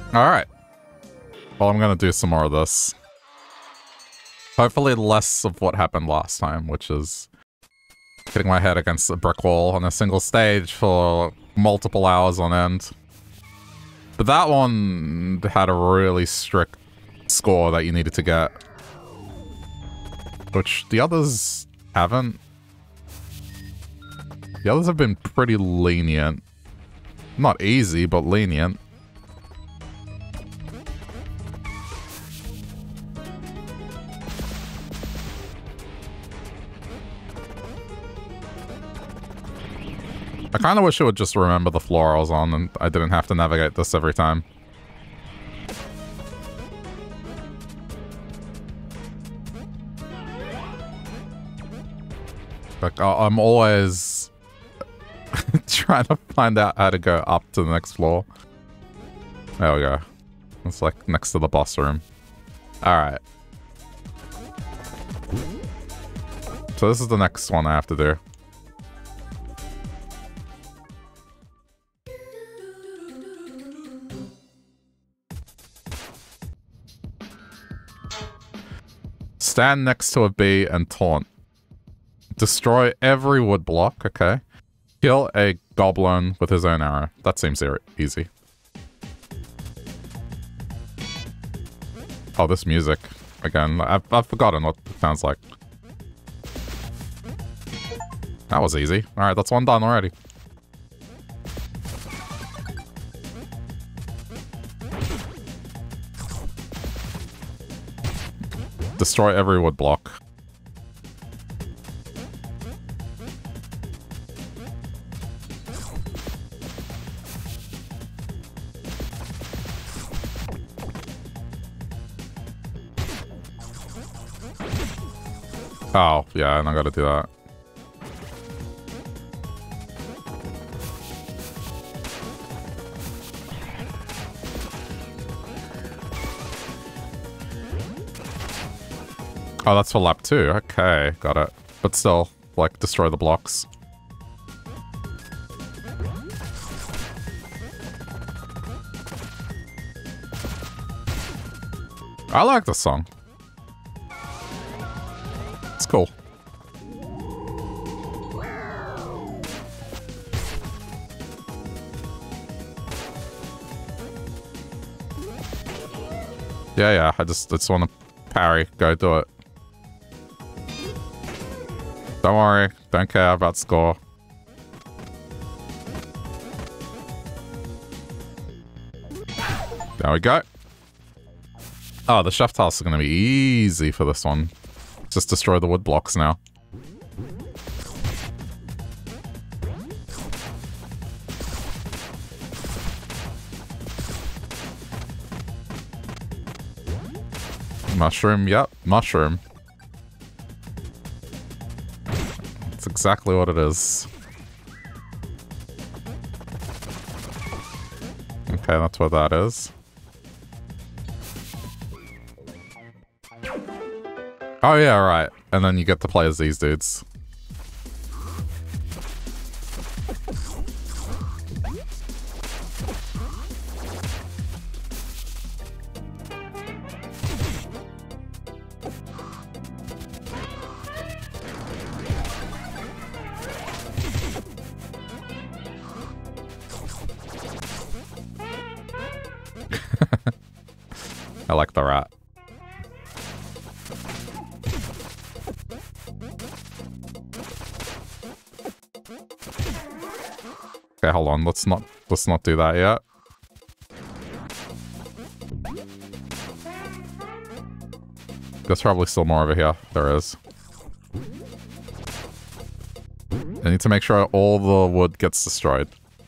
Alright. Well, I'm gonna do some more of this. Hopefully less of what happened last time, which is hitting my head against a brick wall on a single stage for multiple hours on end. But that one had a really strict score that you needed to get, which the others haven't. The others have been pretty lenient. Not easy, but lenient. I kind of wish it would just remember the floor I was on and I didn't have to navigate this every time. Like, I'm always trying to find out how to go up to the next floor. There we go. It's like next to the boss room. Alright. So this is the next one I have to do. Stand next to a bee and taunt. Destroy every wood block, okay. Kill a goblin with his own arrow. That seems easy. Oh, this music. Again, I've forgotten what it sounds like. That was easy. Alright, that's one done already. Destroy every wood block. Oh, yeah, and I gotta do that. Oh, that's for lap 2. Okay, got it. But still, like, destroy the blocks. I like this song. It's cool. Yeah, I just want to parry. Go do it. Don't worry, don't care about score. There we go. Oh, the chef tasks are going to be easy for this one. Just destroy the wood blocks now. Mushroom, yep, mushroom. That's exactly what it is. Okay, that's what that is. Oh yeah, right. And then you get to play as these dudes. I like the rat. Okay, hold on. Let's not do that yet. There's probably still more over here. There is. I need to make sure all the wood gets destroyed.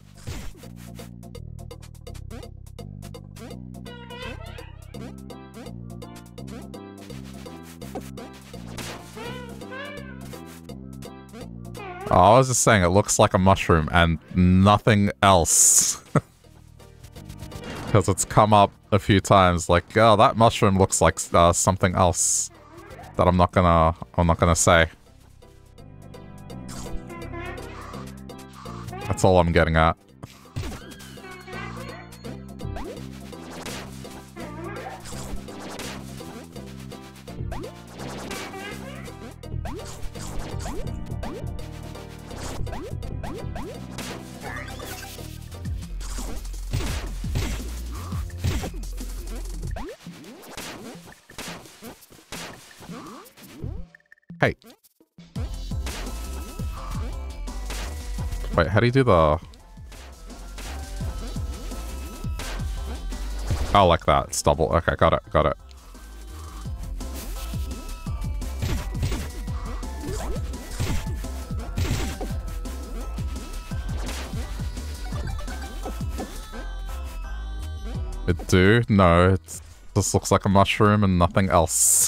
Oh, I was just saying, it looks like a mushroom and nothing else. Because it's come up a few times, like, oh, that mushroom looks like something else that I'm not gonna say. That's all I'm getting at. Wait, how do you do the... Oh, like that. It's double. Okay, got it, got it. It do? No, it just looks like a mushroom and nothing else.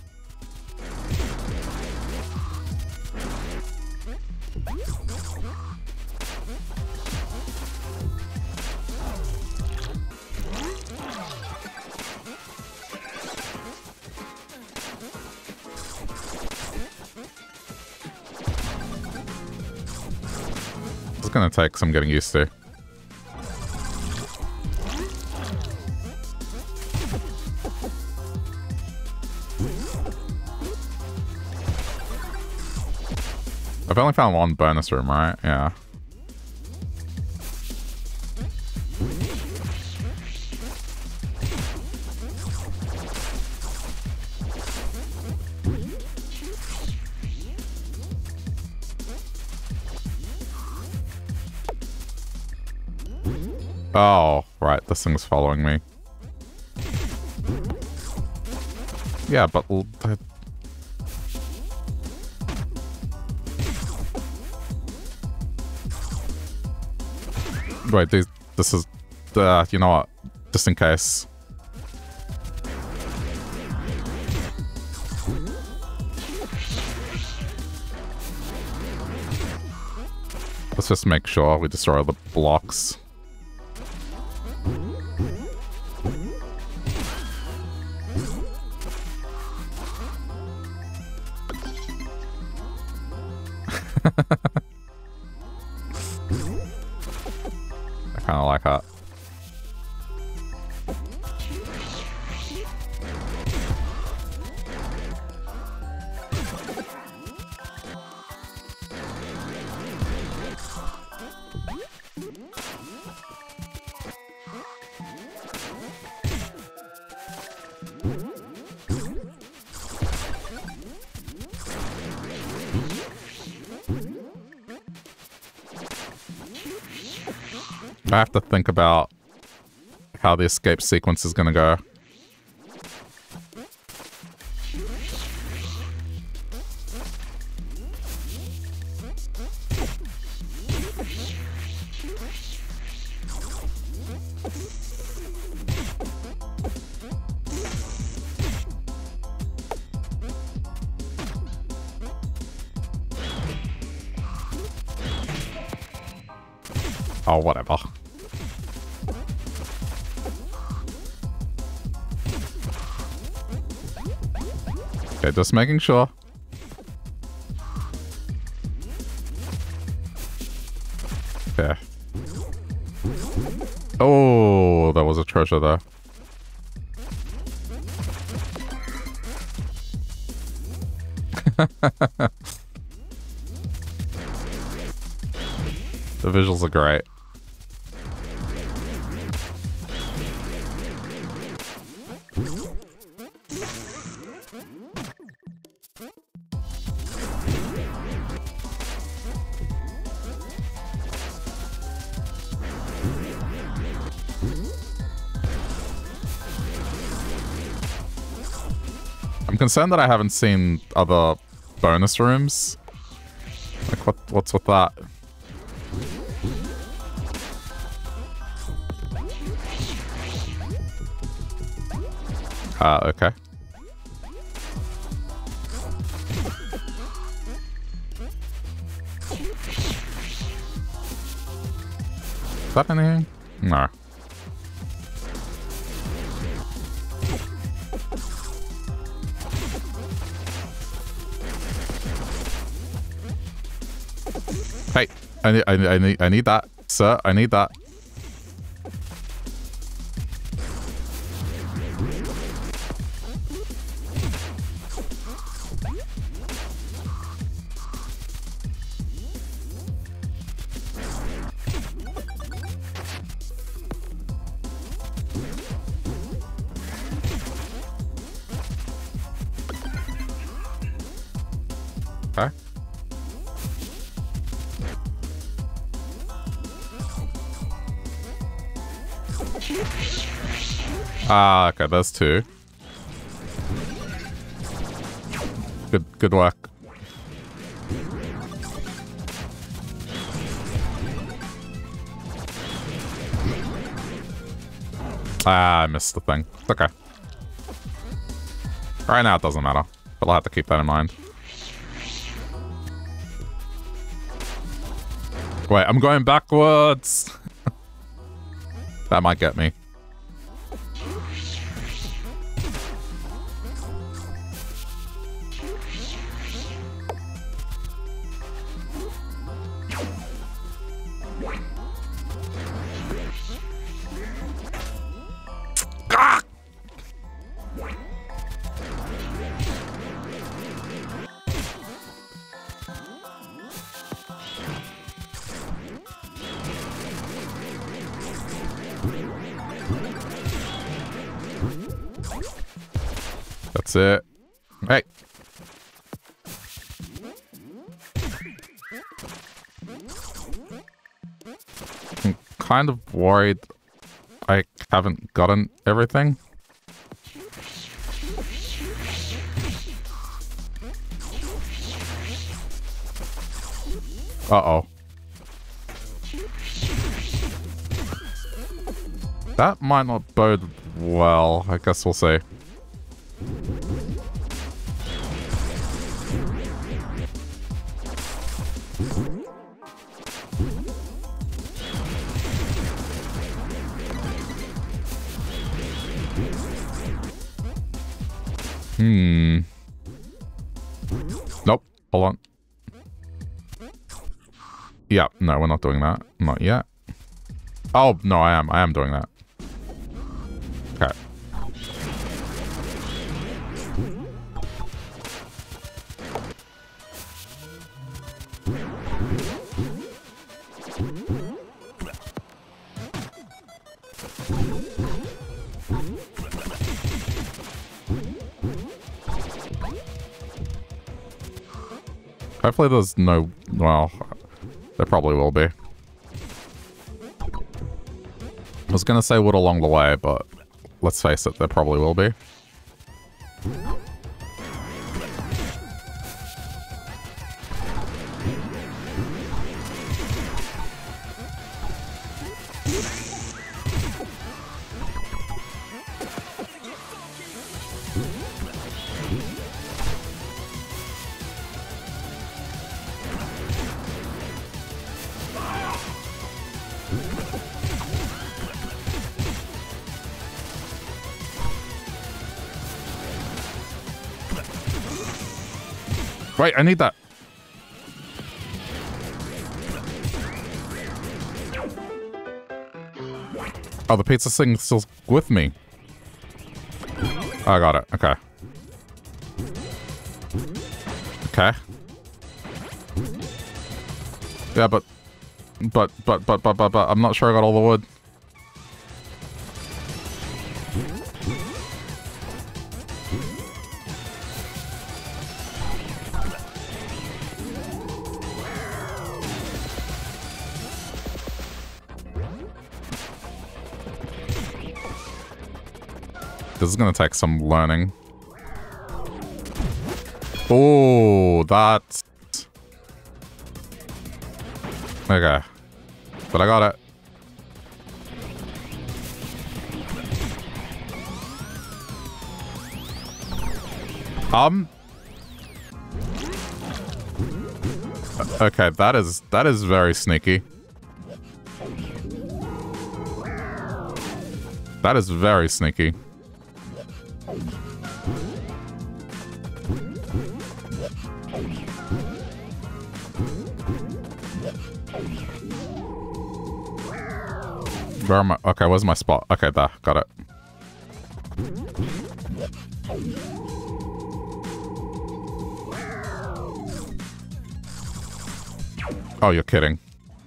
It's gonna take some getting used to. I've only found one bonus room, right? Yeah. Oh, right. This thing's following me. Yeah, but... Wait, this is... you know what? Just in case. Let's just make sure we destroy the blocks. I kind of like that. I have to think about how the escape sequence is going to go. Oh, whatever. Okay, just making sure. Okay. Oh, there was a treasure there. The visuals are great. I'm concerned that I haven't seen other bonus rooms. Like, what's with that? Okay. Is that anything? No. Hey, I need that, sir. I need that. Ah, okay, there's two. Good work. Ah, I missed the thing. It's okay. Right now it doesn't matter, but I'll have to keep that in mind. Wait, I'm going backwards! That might get me. That's it. Hey. I'm kind of worried I haven't gotten everything. Uh-oh. That might not bode well. I guess we'll see. Nope. Hold on. Yeah, no, we're not doing that. Not yet. Oh, no, I am doing that. Okay. Hopefully there's no... Well, there probably will be. I was gonna say wood along the way, but let's face it, there probably will be. Wait, I need that. Oh, the pizza thing's still with me. I got it. Okay. Okay. Yeah, but I'm not sure I got all the wood. This is gonna take some learning. Oh, that's... Okay. But I got it. Okay, that is very sneaky. That is very sneaky. Where am I? Okay, where's my spot? Okay, there. Got it. Oh, you're kidding.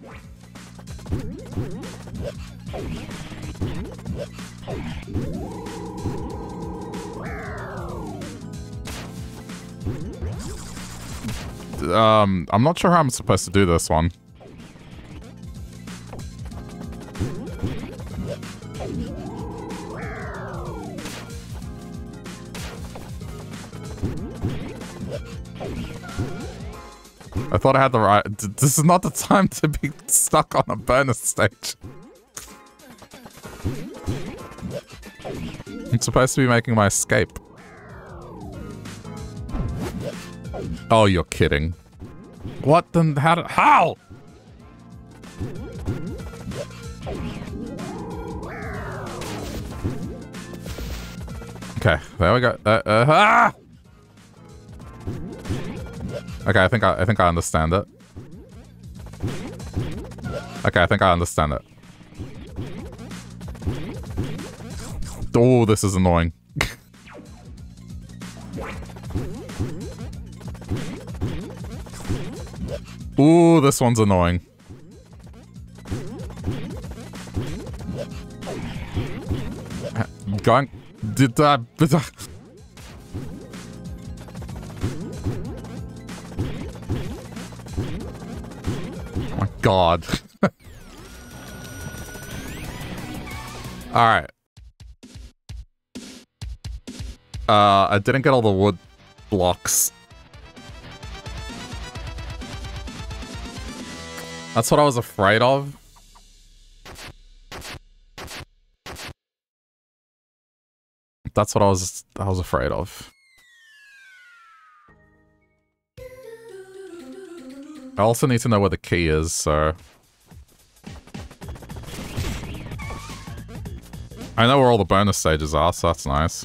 I'm not sure how I'm supposed to do this one. I thought I had the right... This is not the time to be stuck on a bonus stage. I'm supposed to be making my escape. Oh, you're kidding. What then? How? Okay, there we go. Okay, I think I understand it. Okay, I think I understand it. Oh, this is annoying. Ooh, this one's annoying. Going... Did that... Oh my god. Alright. I didn't get all the wood blocks. That's what I was afraid of. That's what I was afraid of. I also need to know where the key is, so... I know where all the bonus stages are, so that's nice.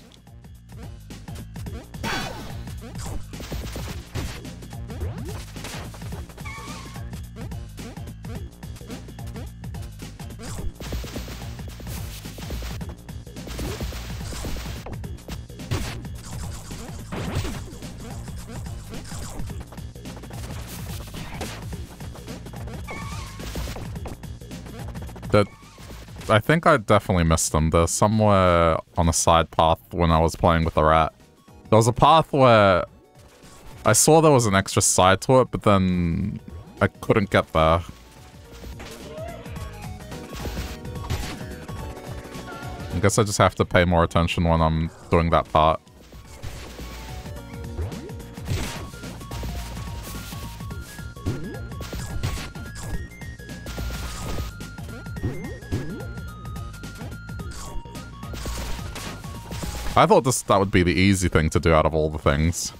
I think I definitely missed them. They're somewhere on a side path when I was playing with the rat. There was a path where I saw there was an extra side to it, but then I couldn't get there. I guess I just have to pay more attention when I'm doing that part. I thought that would be the easy thing to do out of all the things.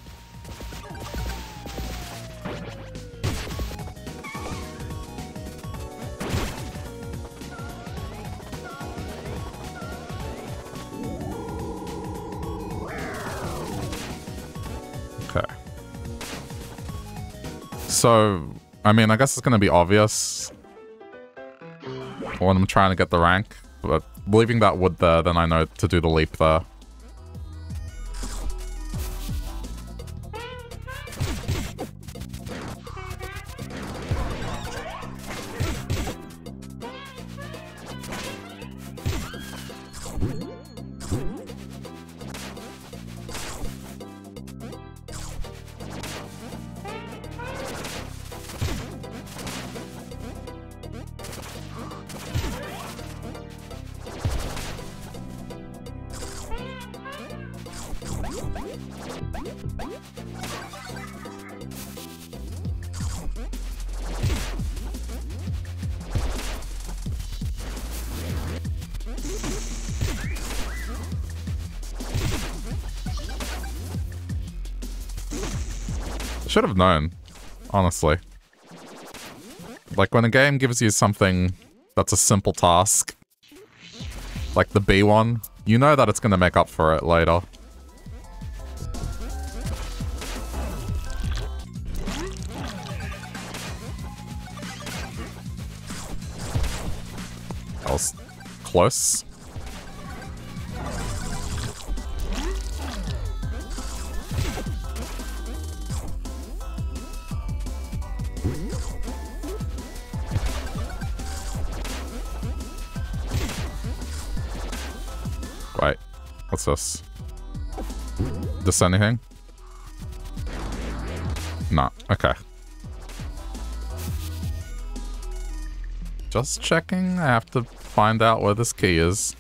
Okay. So, I mean, I guess it's going to be obvious when I'm trying to get the rank, but leaving that wood there, then I know to do the leap there. Should have known, honestly. Like, when a game gives you something that's a simple task, like the B one, you know that it's going to make up for it later. That was close. Wait, what's this? This anything? Nah, okay. Just checking, I have to find out where this key is.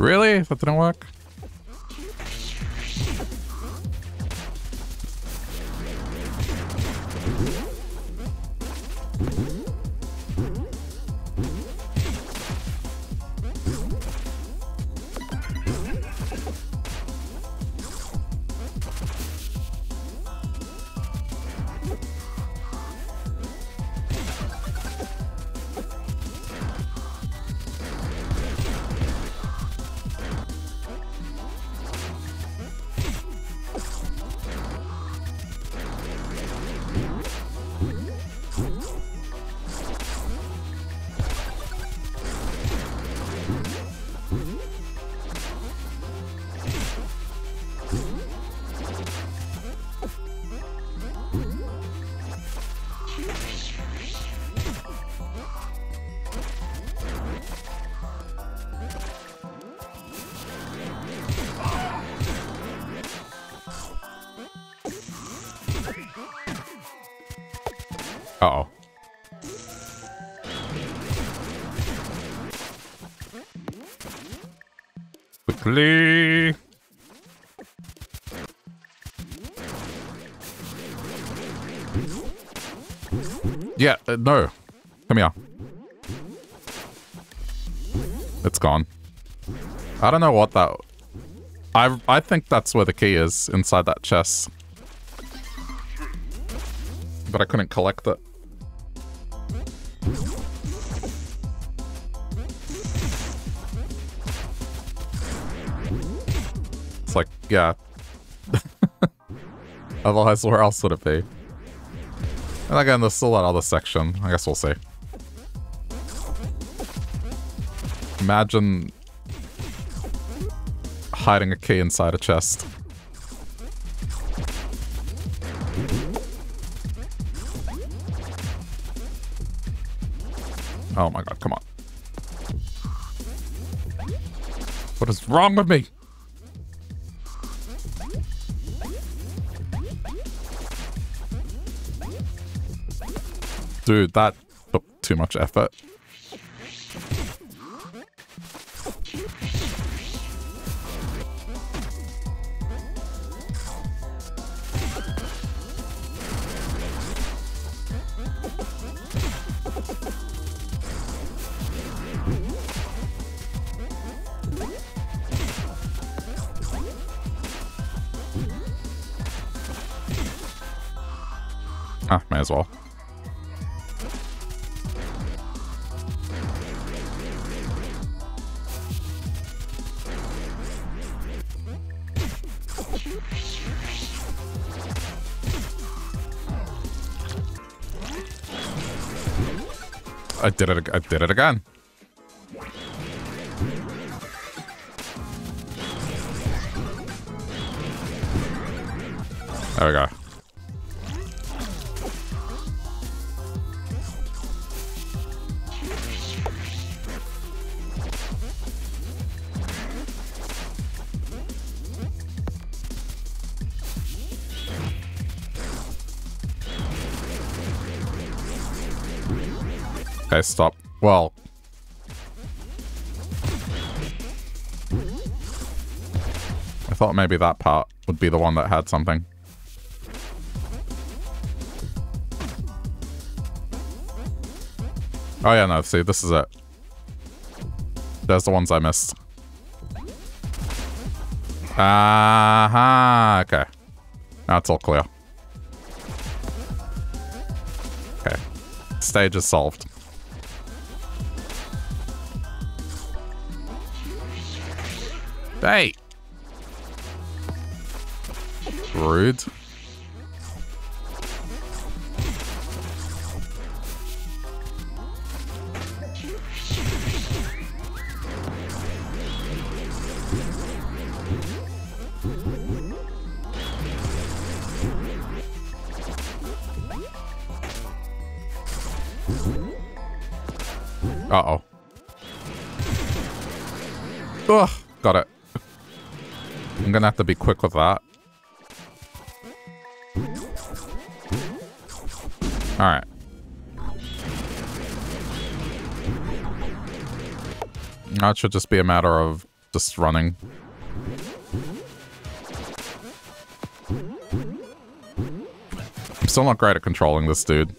Really? That didn't work? Uh-oh. Quickly. Yeah, no. Come here. It's gone. I don't know what that... I think that's where the key is, inside that chest. But I couldn't collect it. It's like, yeah. Otherwise, where else would it be? And again, there's still that other section. I guess we'll see. Imagine hiding a key inside a chest. Oh my god, come on. What is wrong with me? Dude, that took too much effort. Ah, may as well. I did it again. There we go. Okay, stop. Well. I thought maybe that part would be the one that had something. Oh yeah, no, see, this is it. There's the ones I missed. Aha, okay. Now it's all clear. Okay. Stage is solved. Hey! Rude. Uh-oh. Ugh, got it. I'm gonna have to be quick with that. Alright. Now it should just be a matter of Just running. I'm still not great at controlling this dude.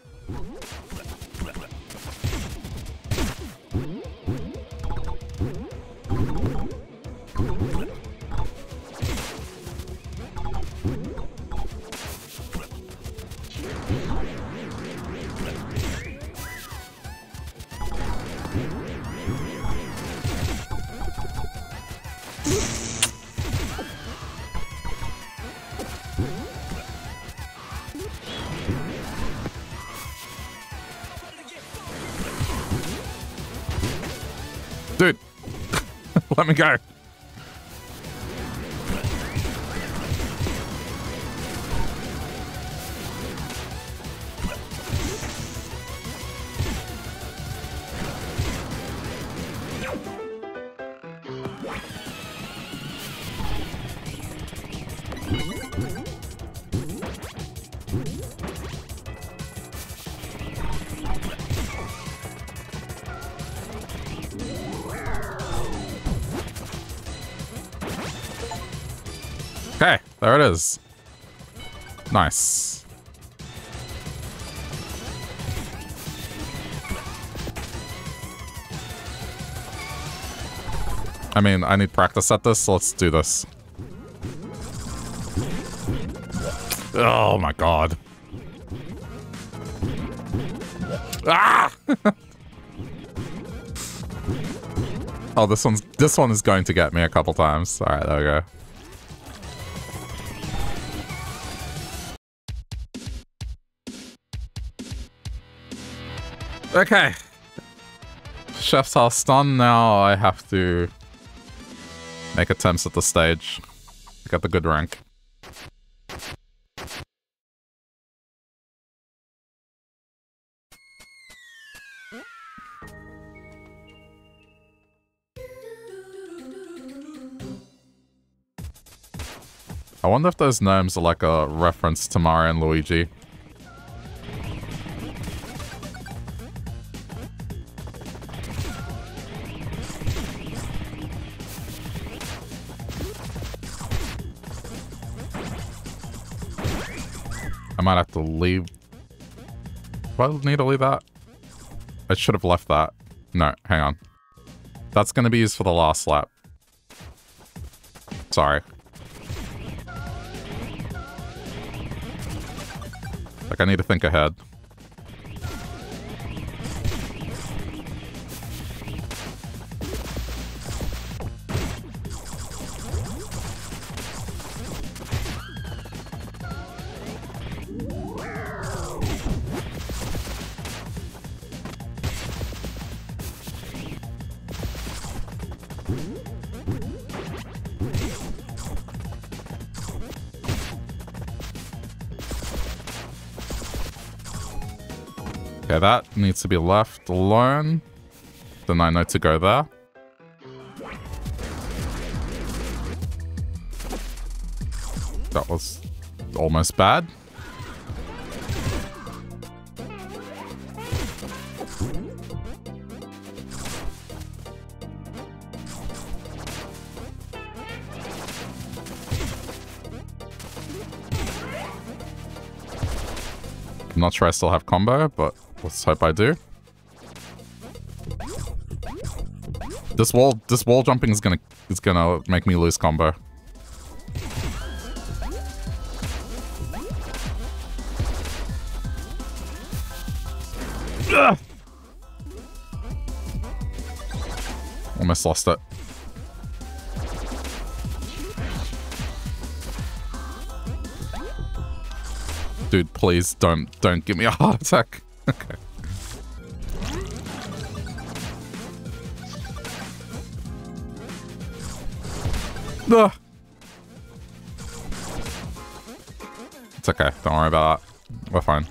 Dude, let me go. Okay, there it is. Nice. I mean, I need practice at this, so let's do this. Oh my god. Ah! Oh, this one is going to get me a couple times. All right, there we go. Okay. Chef's house done. Now I have to make attempts at the stage to get the good rank. I wonder if those gnomes are like a reference to Mario and Luigi. I might have to leave. Do I need to leave that? I should have left that. No, hang on. That's going to be used for the last lap. Sorry. Like, I need to think ahead. Okay, that needs to be left alone. Then I know to go there. That was almost bad. I'm not sure I still have combo, but let's hope I do. This wall jumping is gonna make me lose combo. Ugh! Almost lost it. Dude, please don't give me a heart attack. Okay. Ugh. It's okay. Don't worry about that. We're fine.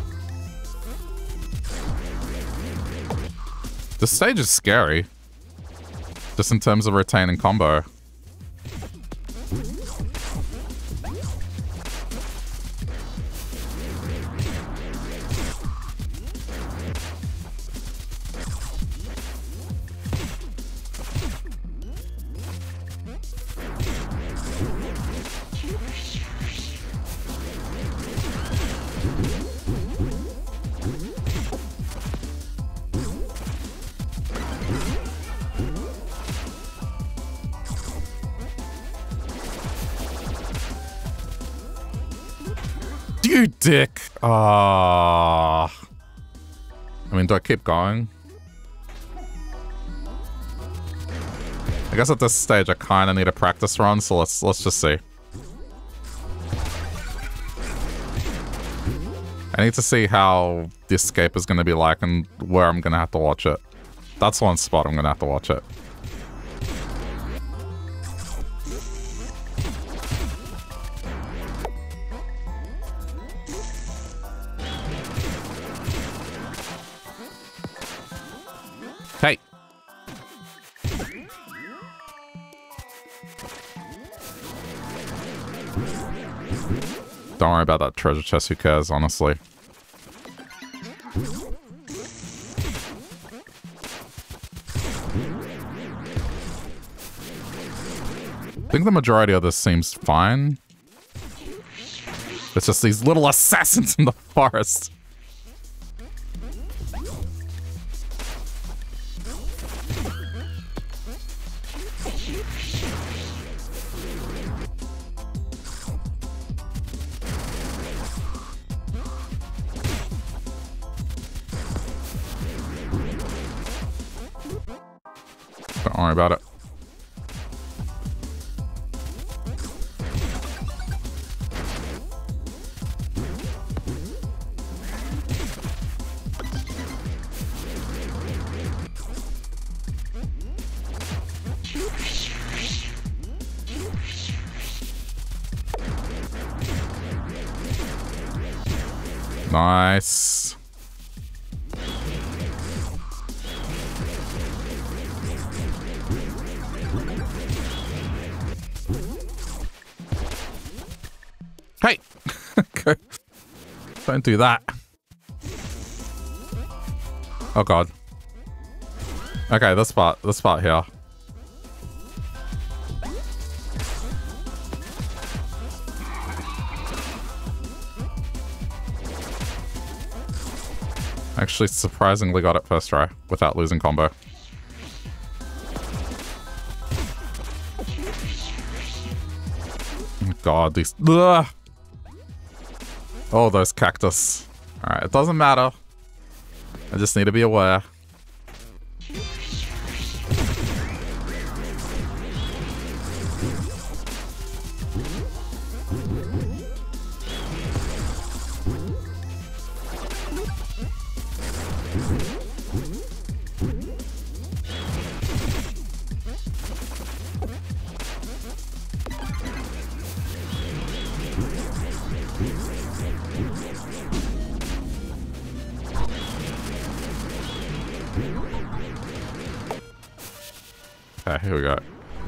This stage is scary. Just in terms of retaining combo. You dick. I mean, do I keep going? I guess at this stage I kind of need a practice run, so let's just see. I need to see how the escape is going to be like and where I'm going to have to watch it. That's one spot I'm going to have to watch it. Hey. Don't worry about that treasure chest, who cares, honestly. I think the majority of this seems fine. It's just these little assassins in the forest. Don't worry about it. Nice. Hey! Don't do that. Oh god. Okay, this part here. Actually, surprisingly got it first try without losing combo. God, these... Ugh. Oh, those cactus. Alright, it doesn't matter. I just need to be aware. Okay, here we go.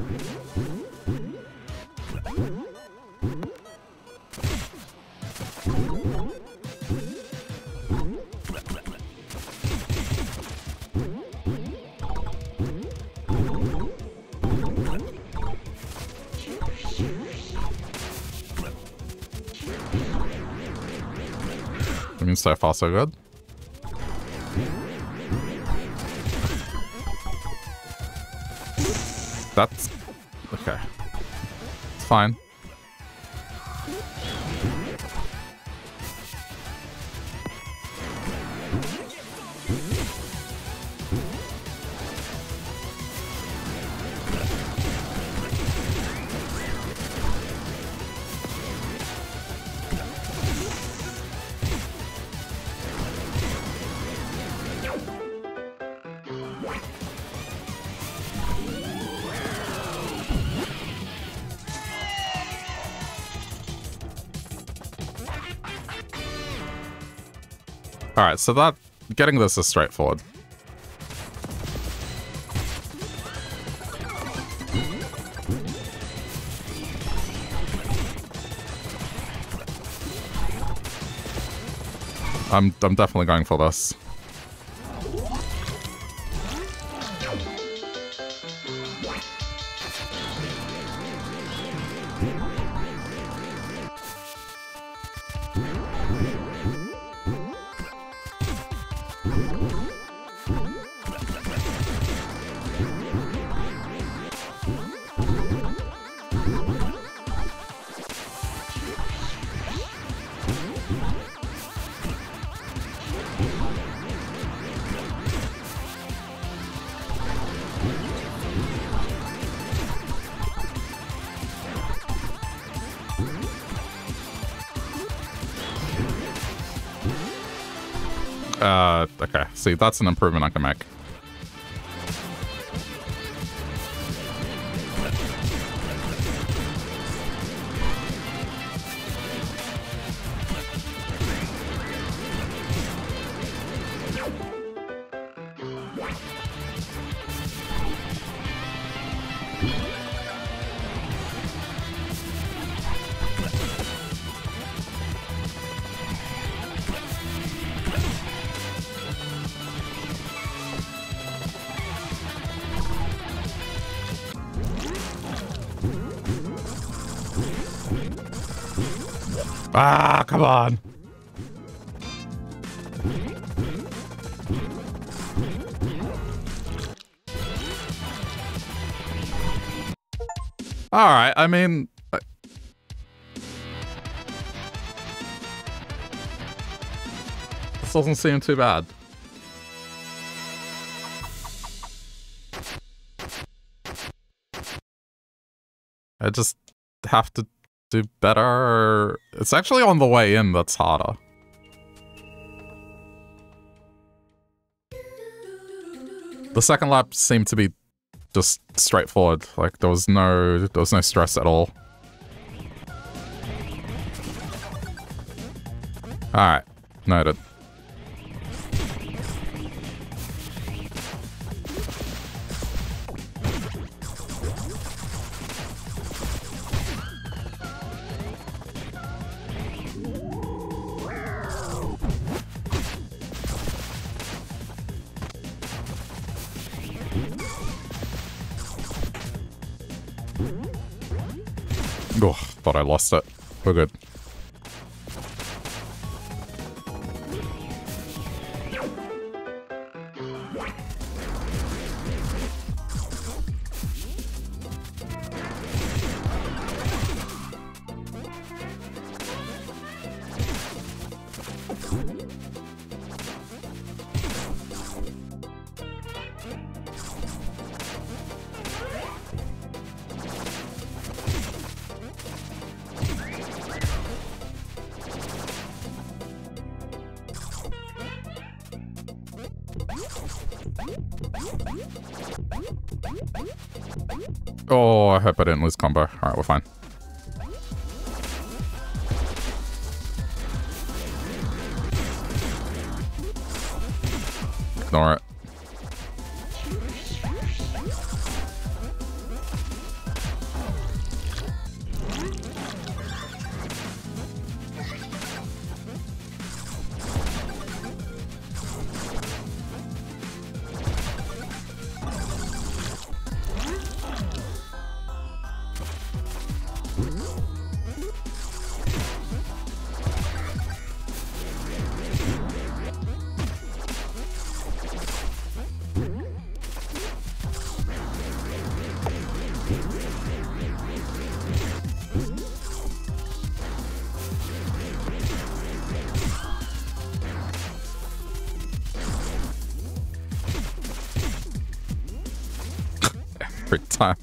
I mean, so far so good. That's... okay. It's fine. Alright, so that... getting this is straightforward. I'm definitely going for this. Okay. See, that's an improvement I can make. Ah, come on. All right, I mean, this doesn't seem too bad. I just have to do better. It's actually on the way in that's harder. The second lap seemed to be just straightforward. Like there was no stress at all. All right, noted. Oh, thought I lost it. We're good. Oh, I hope I didn't lose combo. Alright, we're fine. Ignore it. Every time.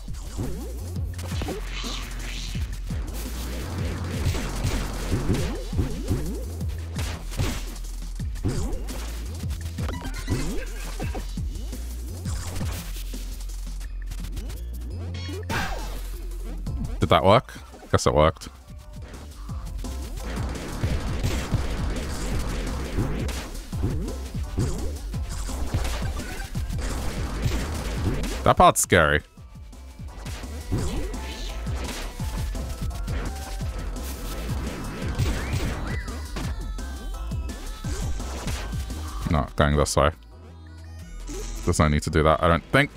Did that work? Guess it worked. That part's scary. not going this way. There's no need to do that, I don't think.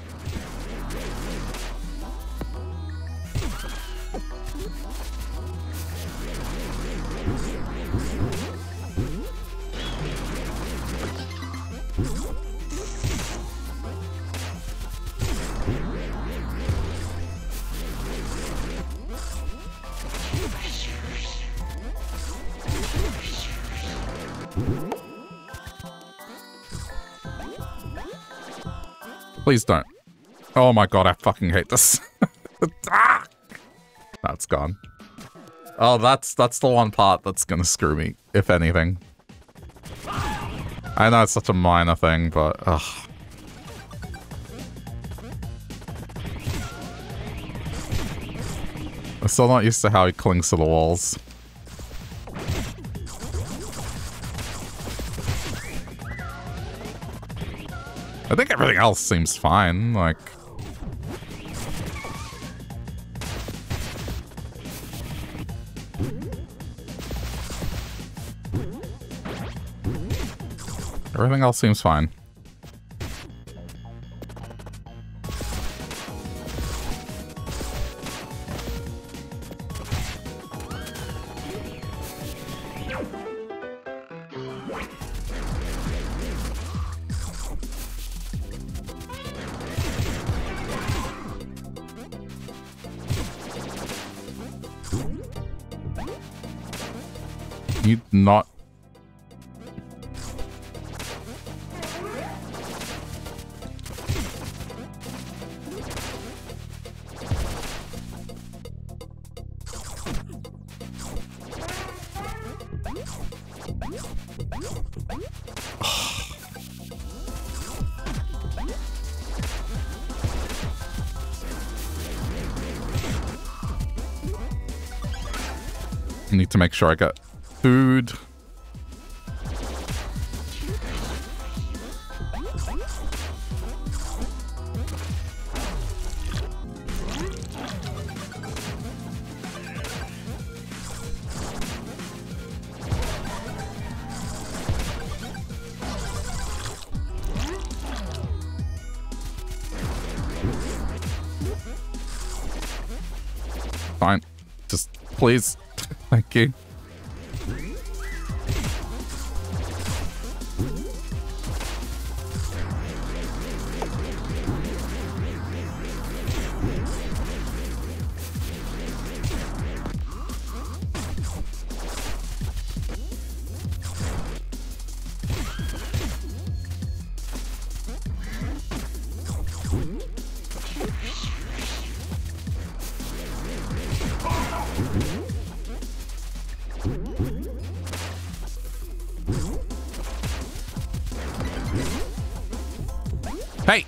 Please don't. Oh my god, I fucking hate this. Ah! That's gone. Oh, that's the one part that's gonna screw me, if anything. I know it's such a minor thing, but ugh. I'm still not used to how he clings to the walls. I think everything else seems fine, like... Everything else seems fine. You not... I need to make sure I get food. Fine. Just please. Thank you. Hey!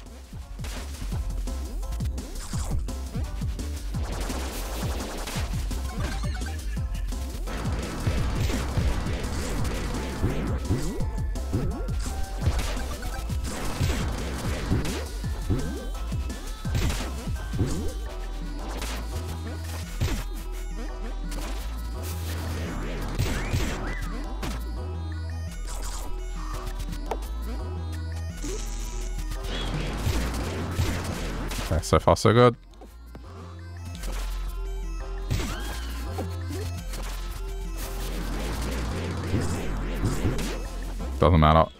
Okay, so far so good. Doesn't matter.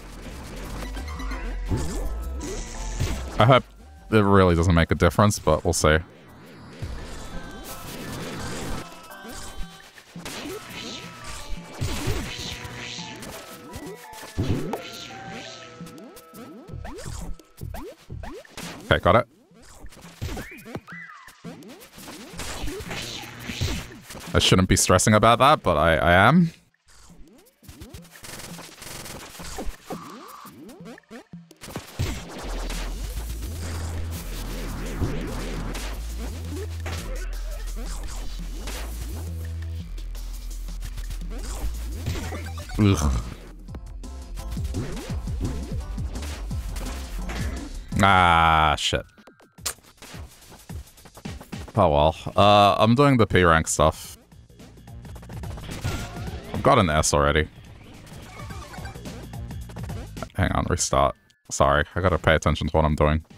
I hope it really doesn't make a difference, but we'll see. Okay, got it. I shouldn't be stressing about that, but I am. Ugh. Ah, shit. Oh well. I'm doing the P rank stuff. I've got an S already. hang on, restart. Sorry, I gotta pay attention to what I'm doing.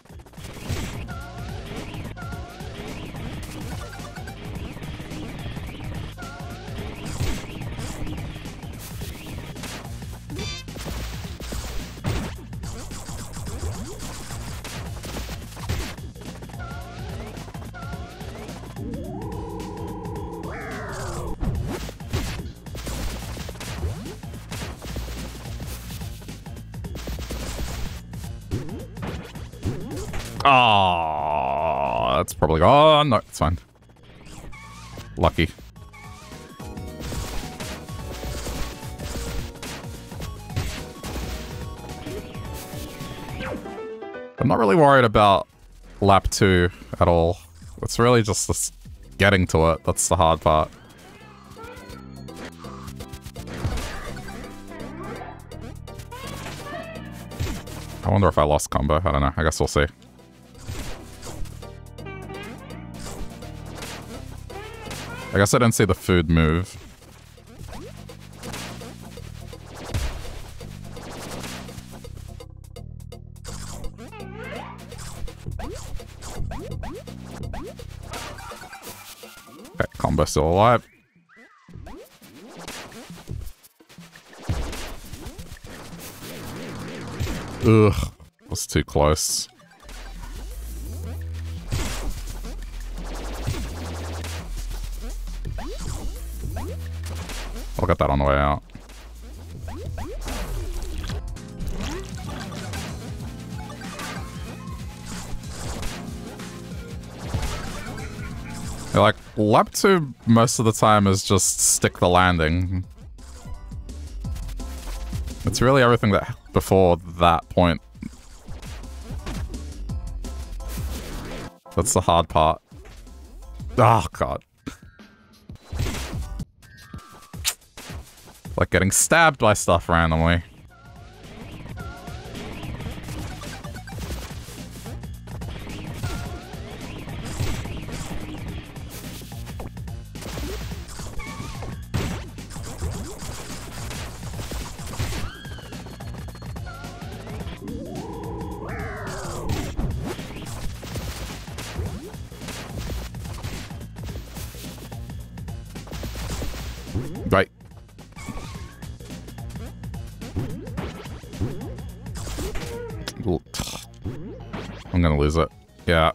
Oh, that's probably... Oh, no, it's fine. Lucky. I'm not really worried about lap 2 at all. It's really just this getting to it that's the hard part. I wonder if I lost combo. I don't know. I guess we'll see. I guess I didn't see the food move. Okay, combo still alive. Ugh, was too close. I'll get that on the way out. Yeah, like, lap 2 most of the time is just stick the landing. It's really everything that before that point. That's the hard part. Oh, God. Like getting stabbed by stuff randomly. Right. I'm gonna lose it. Yeah.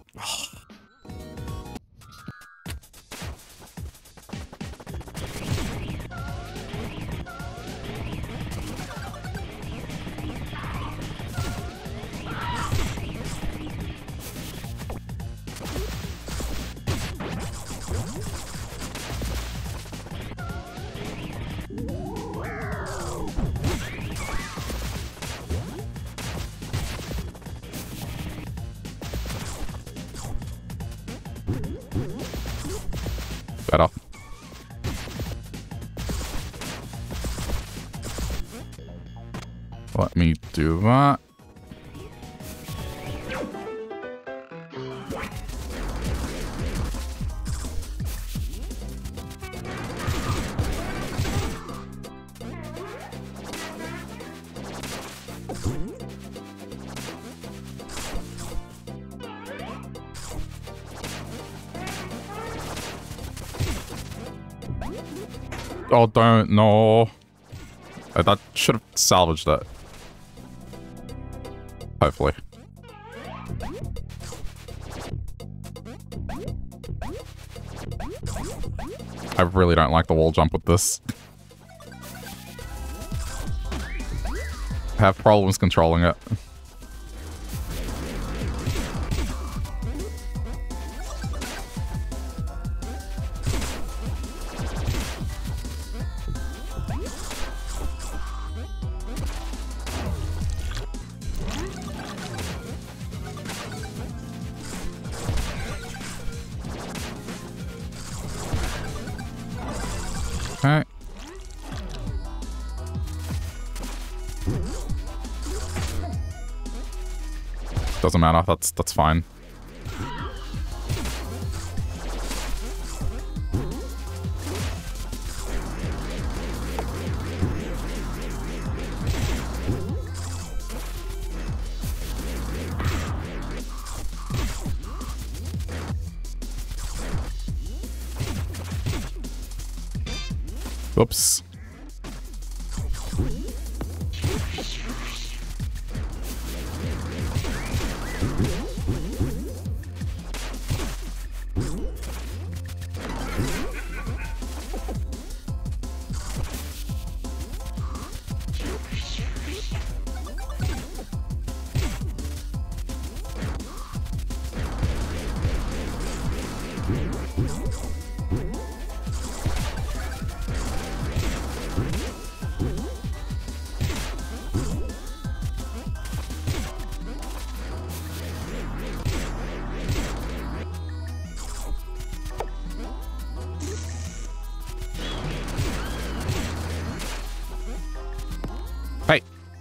Better. Let me do that. Oh, don't, no. That should have salvaged it. Hopefully. I really don't like the wall jump with this. I have problems controlling it. Okay. Doesn't matter, that's fine. Oops. Hey.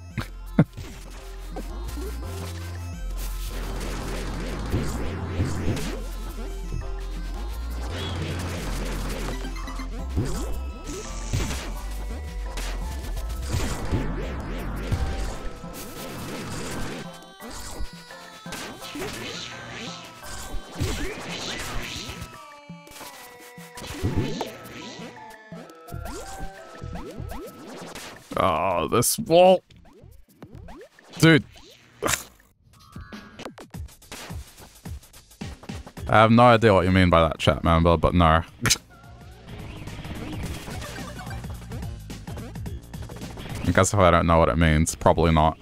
Oh, this wall. Dude. I have no idea what you mean by that, chat member, but no. I guess if I don't know what it means, probably not.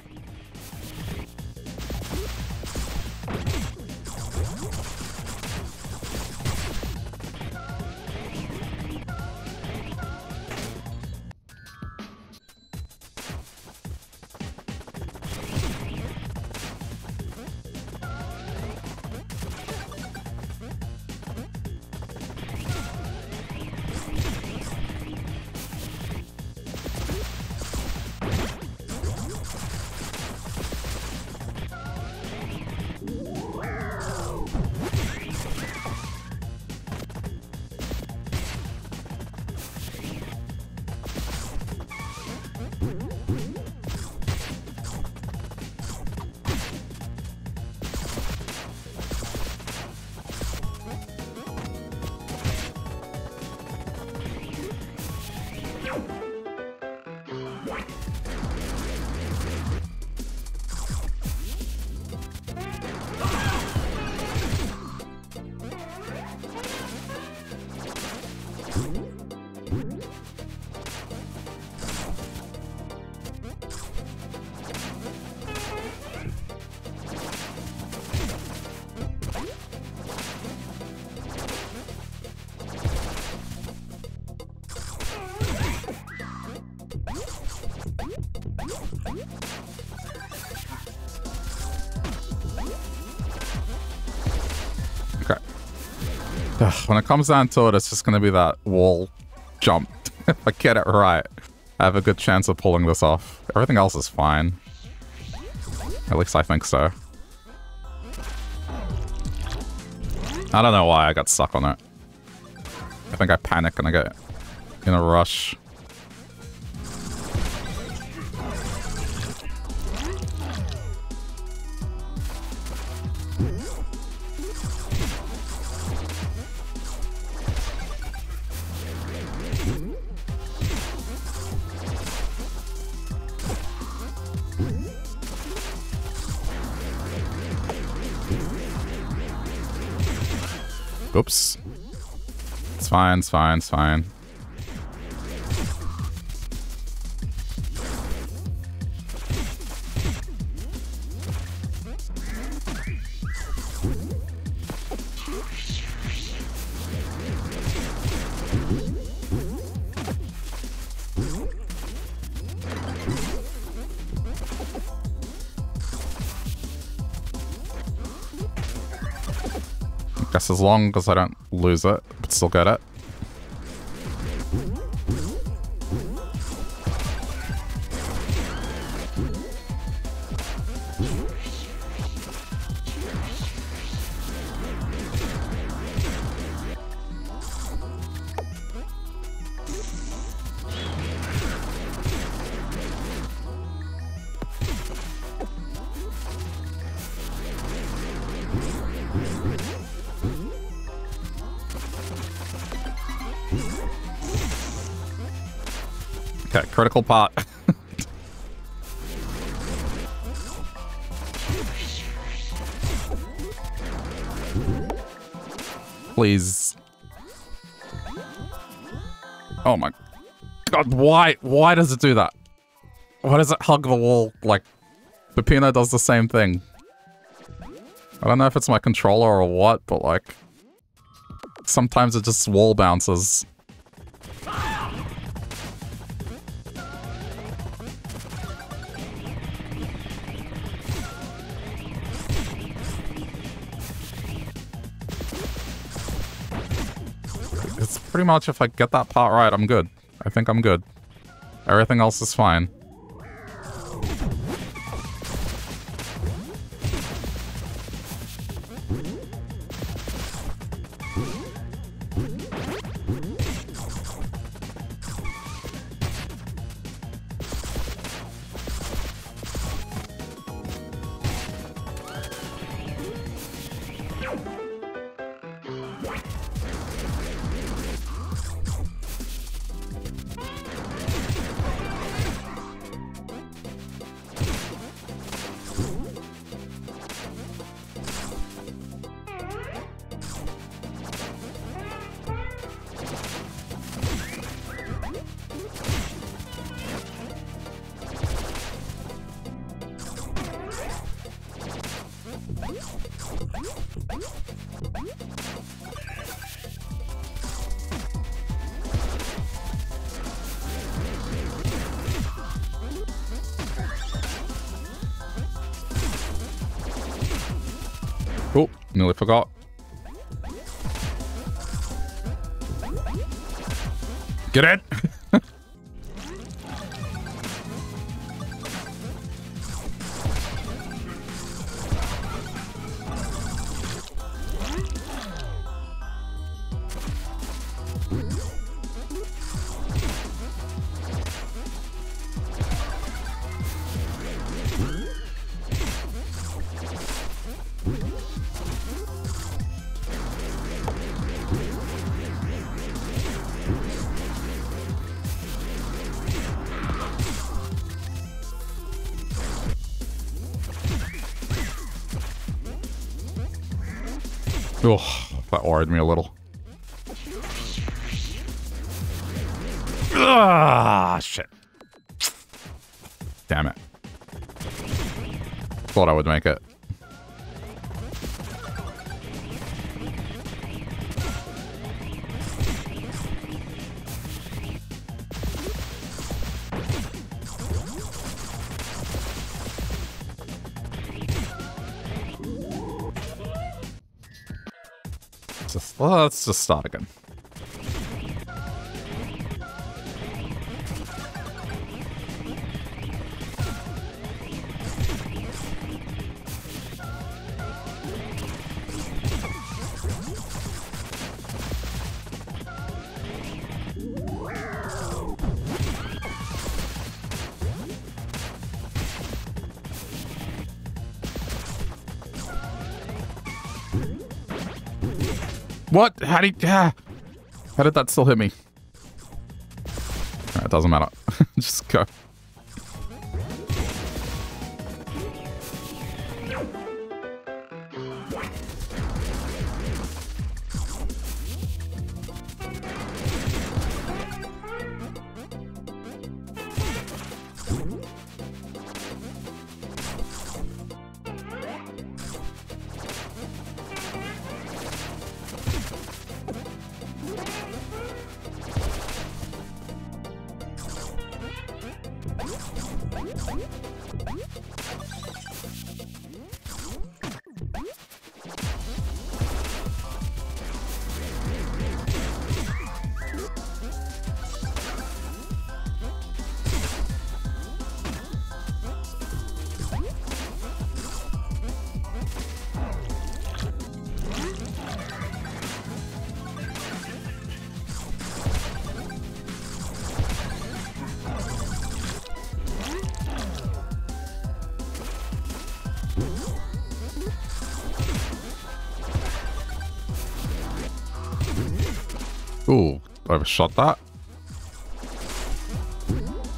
When it comes down to it, it's just going to be that wall jump. If I get it right, I have a good chance of pulling this off. Everything else is fine. At least I think so. I don't know why I got stuck on it. I think I panic and I get in a rush. Oops. It's fine, it's fine, it's fine. Guess as long as I don't lose it, but still get it. Okay, critical part. Please. Oh my god, why? Why does it do that? Why does it hug the wall? Like, Peppino does the same thing. I don't know if it's my controller or what, but like, sometimes it just wall bounces. It's pretty much if I get that part right, I'm good. I think I'm good. Everything else is fine. Oh, nearly forgot. Get it? Oh, that worried me a little. Ah, shit. Damn it. Thought I would make it. Well, let's just start again. What? How did that still hit me? It doesn't matter. Just go. Ooh, overshot that.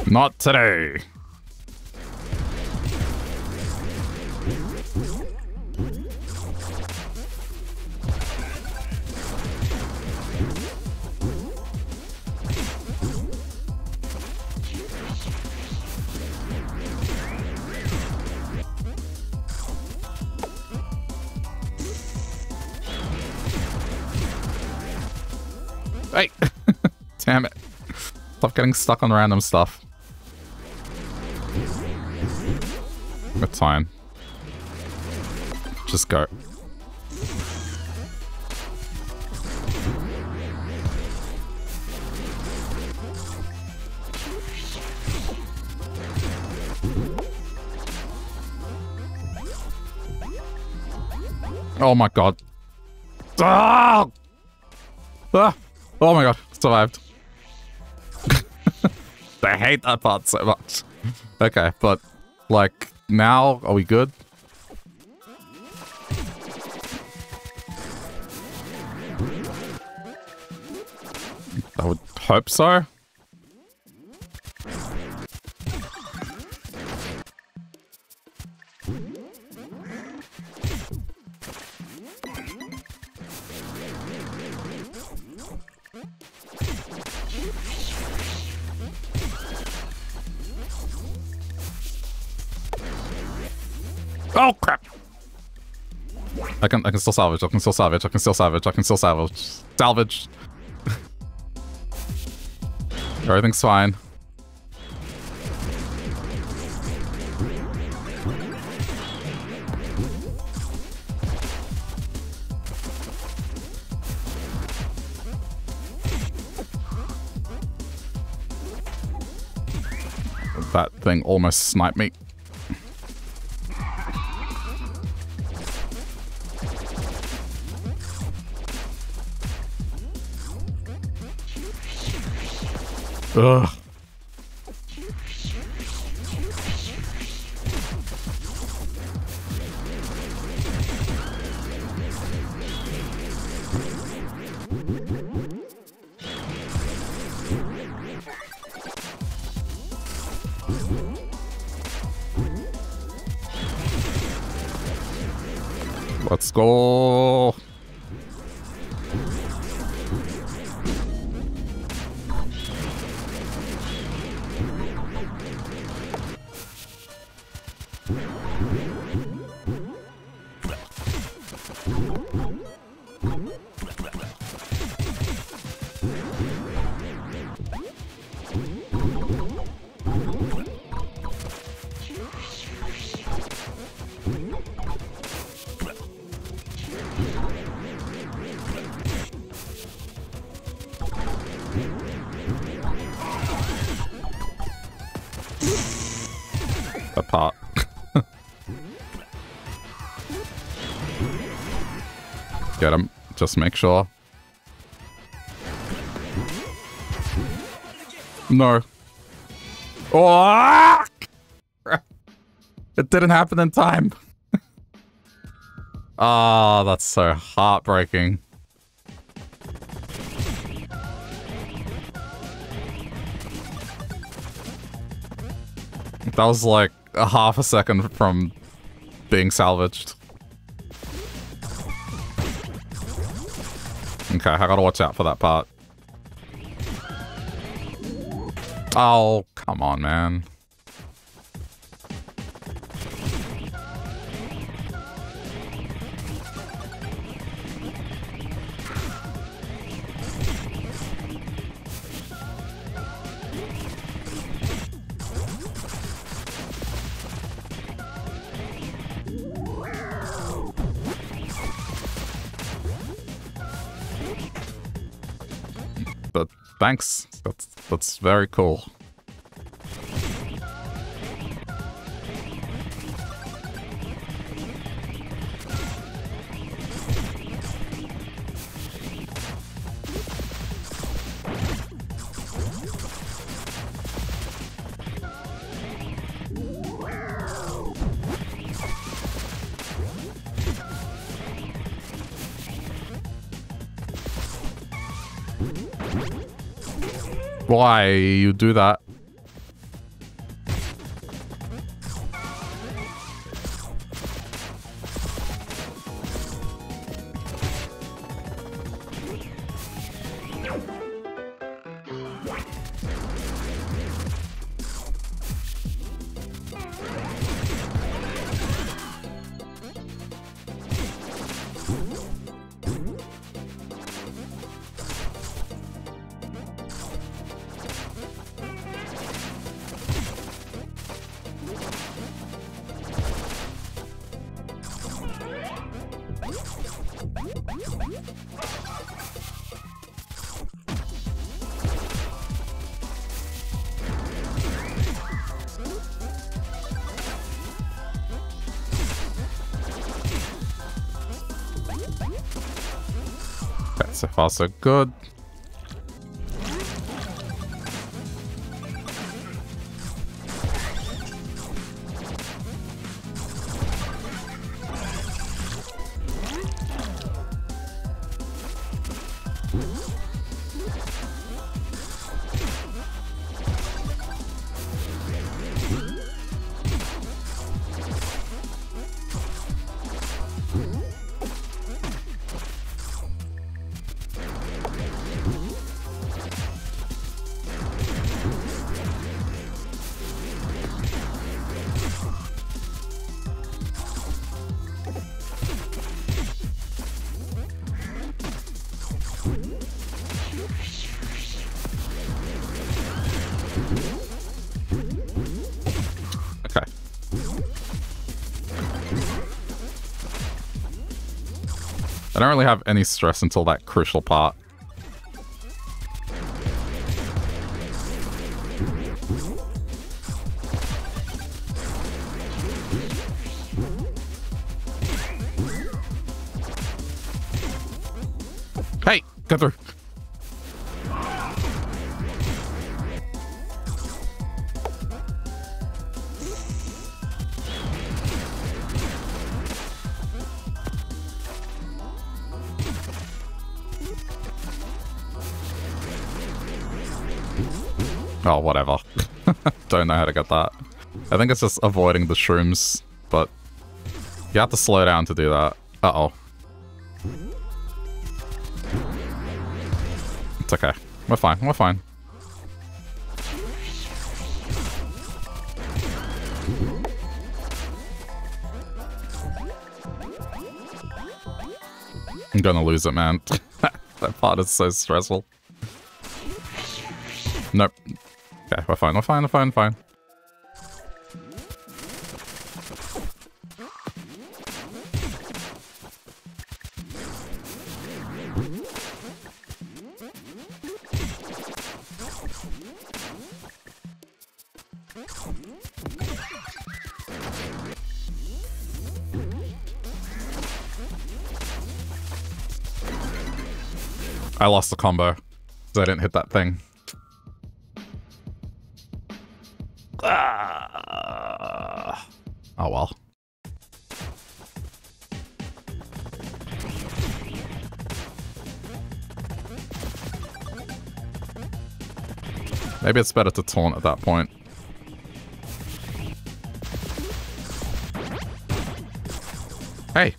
Not today. Hey! Damn it. Stop getting stuck on random stuff. It's fine. Just go. Oh my god. Ah! Ah! Oh my god, survived. I hate that part so much. Okay, but like now, are we good? I would hope so. Oh crap! I can still salvage. I can still salvage. I can still salvage. I can still salvage. Salvage. Everything's fine. That thing almost sniped me. Ugh. Let's go. Apart. Get him. Just make sure. No. Oh! It didn't happen in time. Ah, oh, that's so heartbreaking. That was like a half a second from being salvaged. Okay, I gotta watch out for that part. Oh, come on, man. But thanks. That's very cool. Why you do that? So far, so good. I don't really have any stress until that crucial part. Hey, go through. Oh, whatever. Don't know how to get that. I think it's just avoiding the shrooms, but you have to slow down to do that. Uh-oh. It's okay. We're fine. We're fine. I'm gonna lose it, man. That part is so stressful. Nope. Okay, we're fine, we're fine, we're fine, we're fine. I lost the combo, because I didn't hit that thing. Oh well. Maybe it's better to taunt at that point. Hey!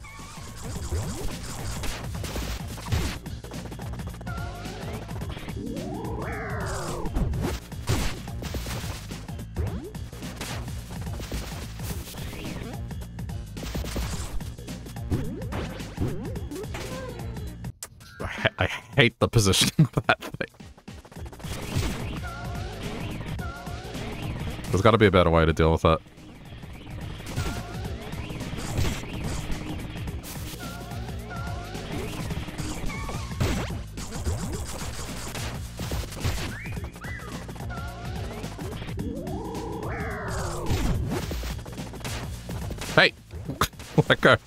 I hate the positioning of that thing. There's got to be a better way to deal with it. Hey! Let go.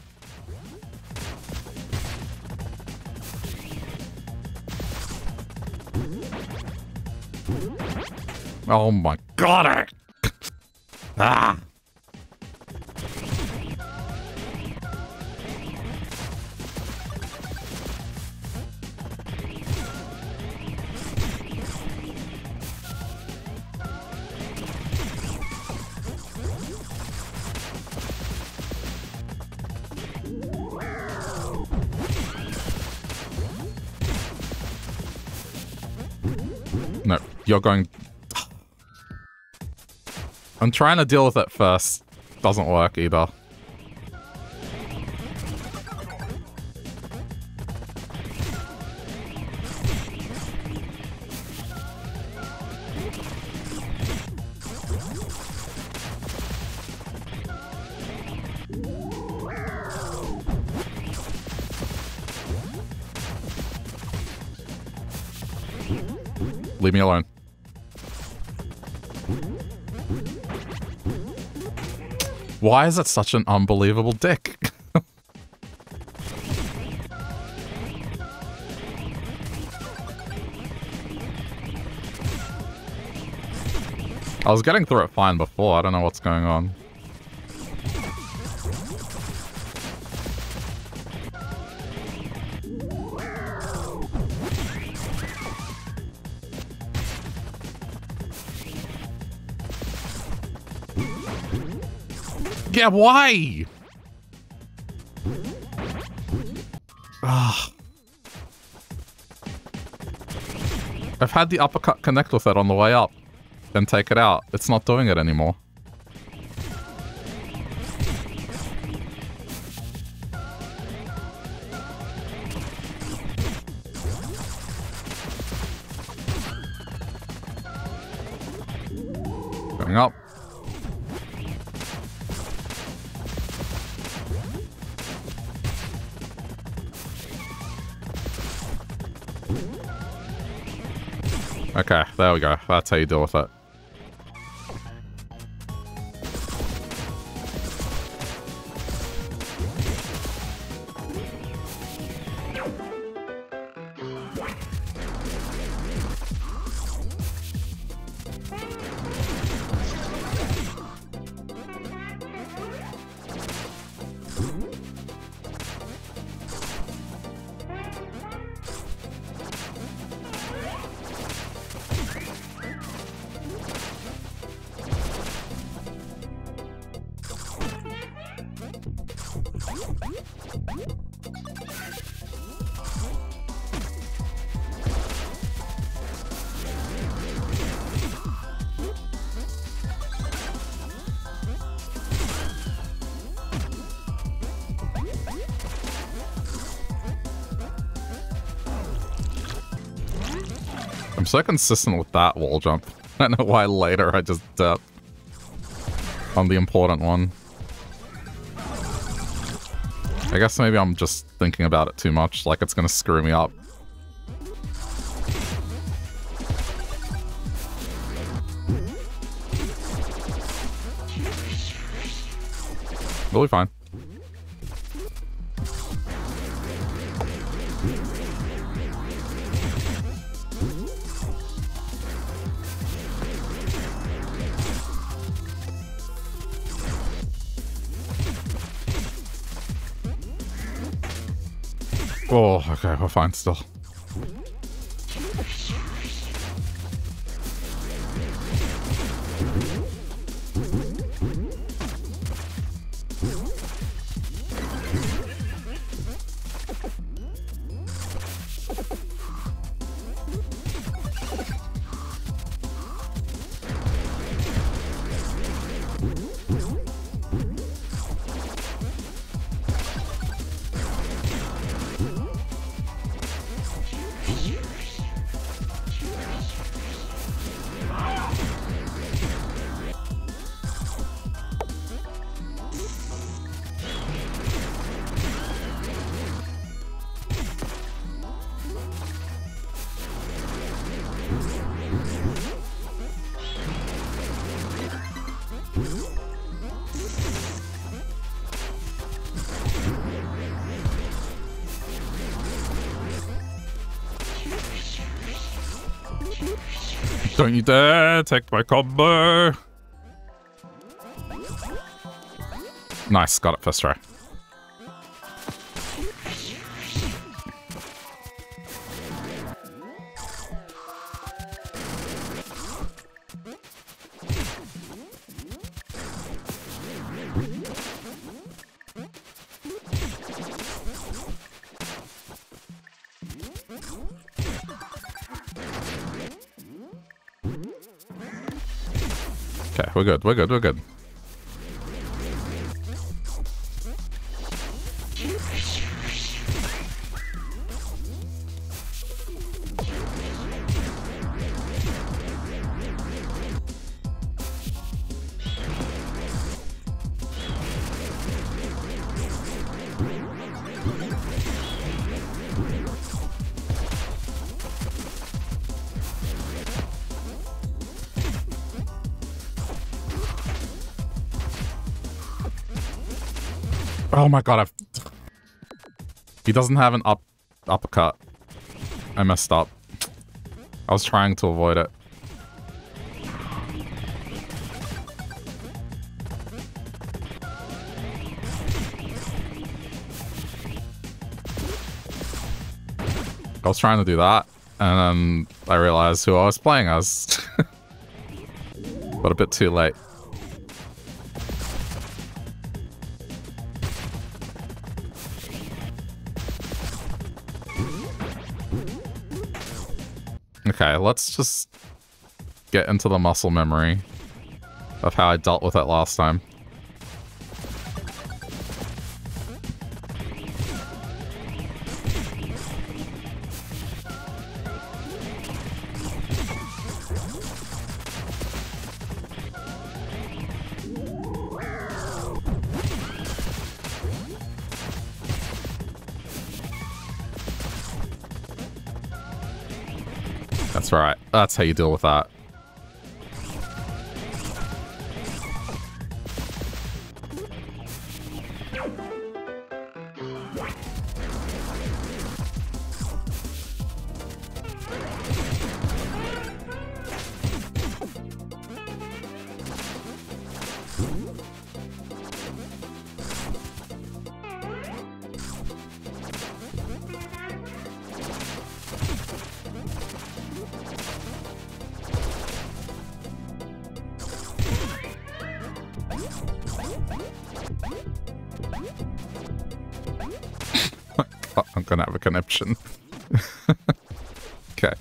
Oh my god! Ah! No, you're going... I'm trying to deal with it first. Doesn't work either. Leave me alone. Why is it such an unbelievable dick? I was getting through it fine before. I don't know what's going on. Yeah, why? Ugh. I've had the uppercut connect with it on the way up, then take it out. It's not doing it anymore. Going up. Okay, there we go. That's how you deal with it. I'm so consistent with that wall jump. I don't know why later I just dip on the important one. I guess maybe I'm just thinking about it too much, like it's gonna screw me up. We'll be fine. Oh, okay, we're fine still. Don't you dare take my combo! Nice, got it first try. Okay, we're good, we're good, we're good. Oh my god, he doesn't have an uppercut. I messed up. I was trying to avoid it. I was trying to do that, and then I realized who I was playing as. But a bit too late. Okay, let's just get into the muscle memory of how I dealt with it last time. That's right. That's how you deal with that. I'm gonna have a conniption. Okay.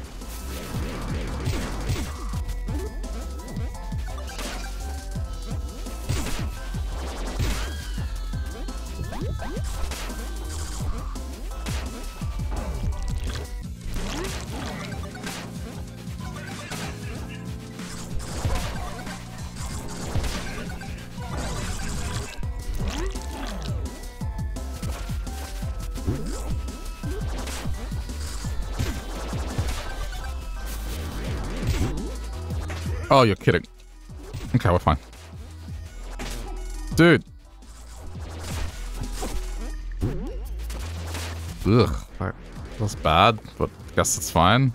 Oh, you're kidding. Okay, we're fine. Dude. Ugh, that was bad, but I guess it's fine.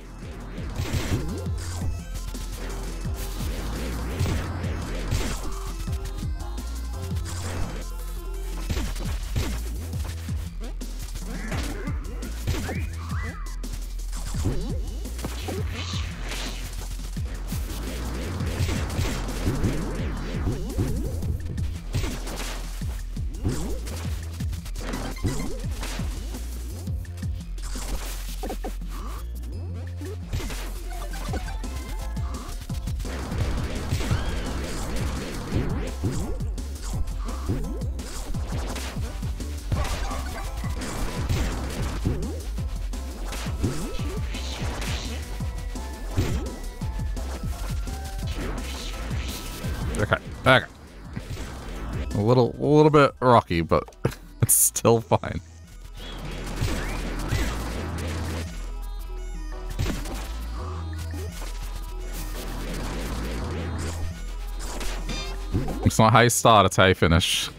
Okay. A little bit rocky, but it's still fine. It's not how you start, it's how you finish.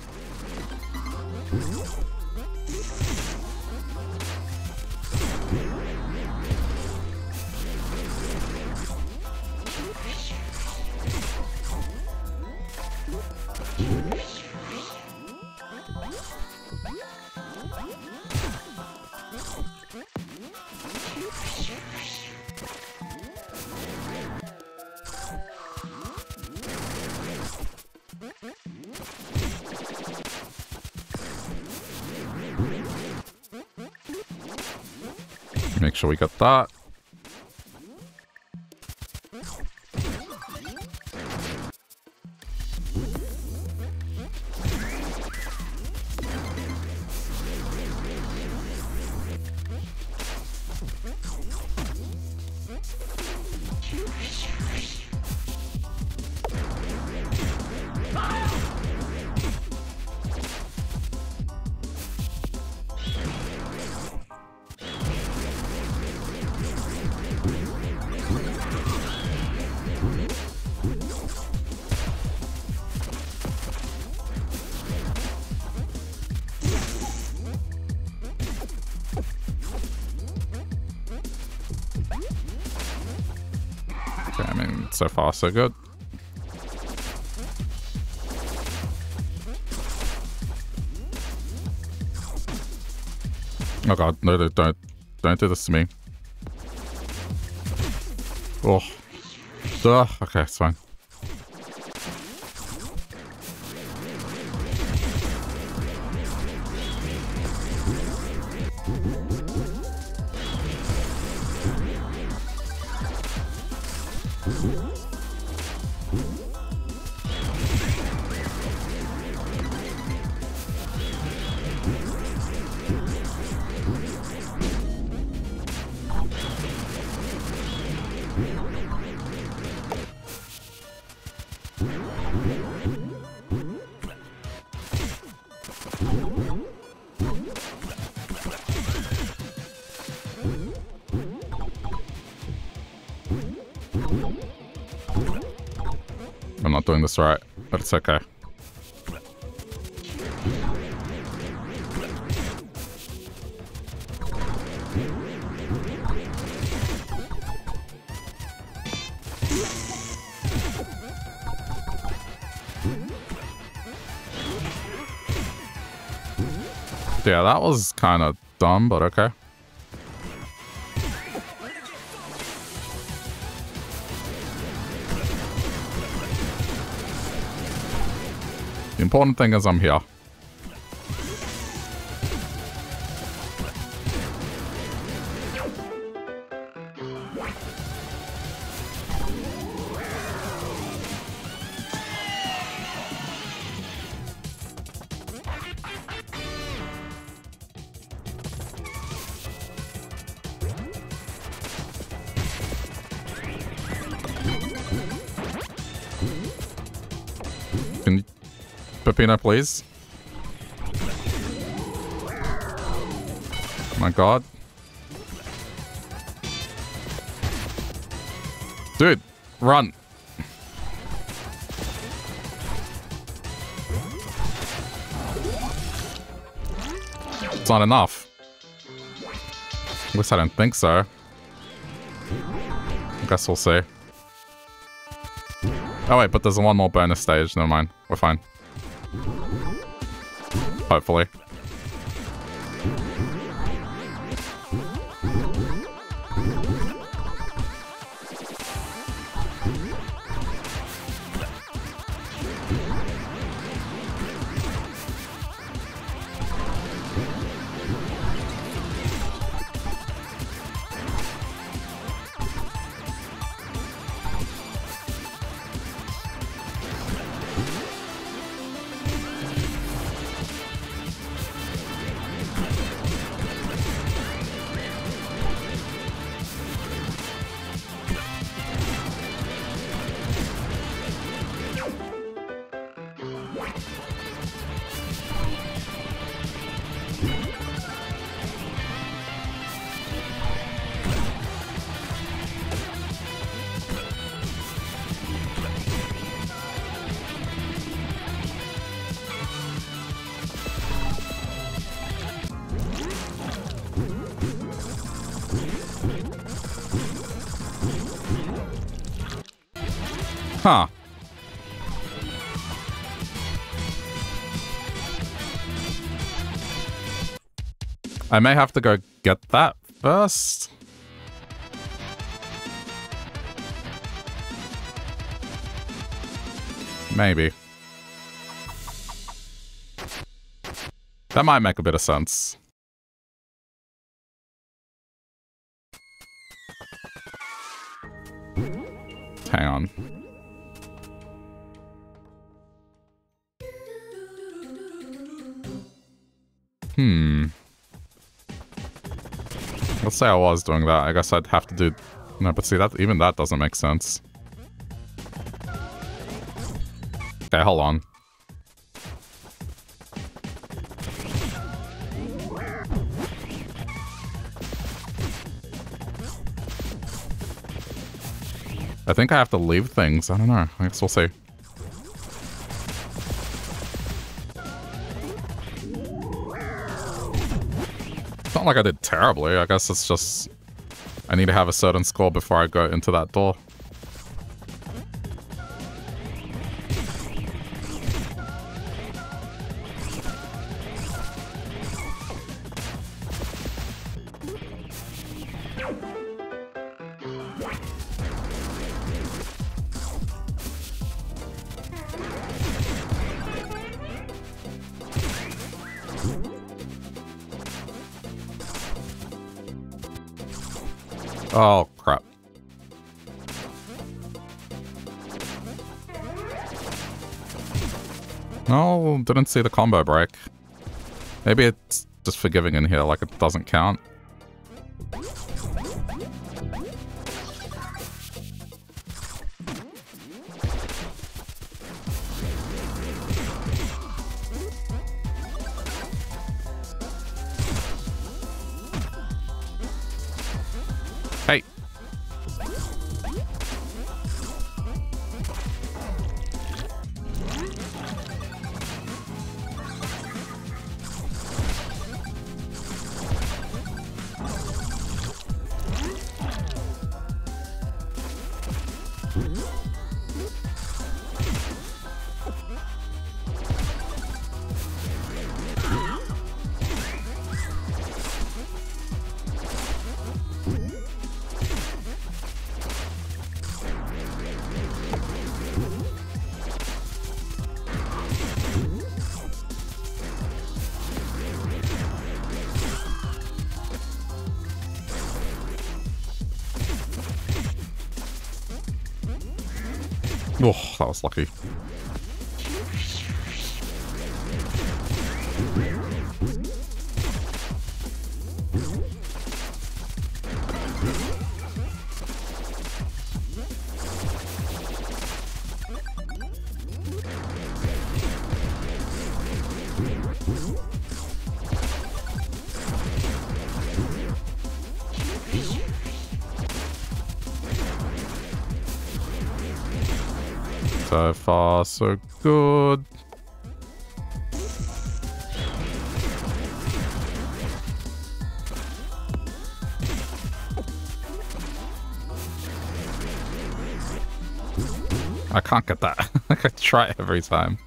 Make sure we got that. So far, so good. Oh god, no, don't don't do this to me. Oh. Ugh. Okay, it's fine. I'm not doing this right, but it's okay. Yeah, that was kind of dumb, but okay. The important thing is I'm here. Can you... Peppino, please? Oh my god. Dude, run. It's not enough. At least I don't think so. I guess we'll see. Oh wait, but there's one more bonus stage. Never mind. We're fine. Hopefully. Huh. I may have to go get that first. Maybe. That might make a bit of sense. Hang on. Let's say I was doing that. I guess I'd have to do... No, but see, that even that doesn't make sense. Okay, hold on. I think I have to leave things. I don't know. I guess we'll see. It's not like I did terribly. I guess it's just... I need to have a certain score before I go into that door. Oh, crap. No, didn't see the combo break. Maybe it's just forgiving in here, like it doesn't count. Hey. Oh, that was lucky. So far, so good. I can't get that. I try it every time.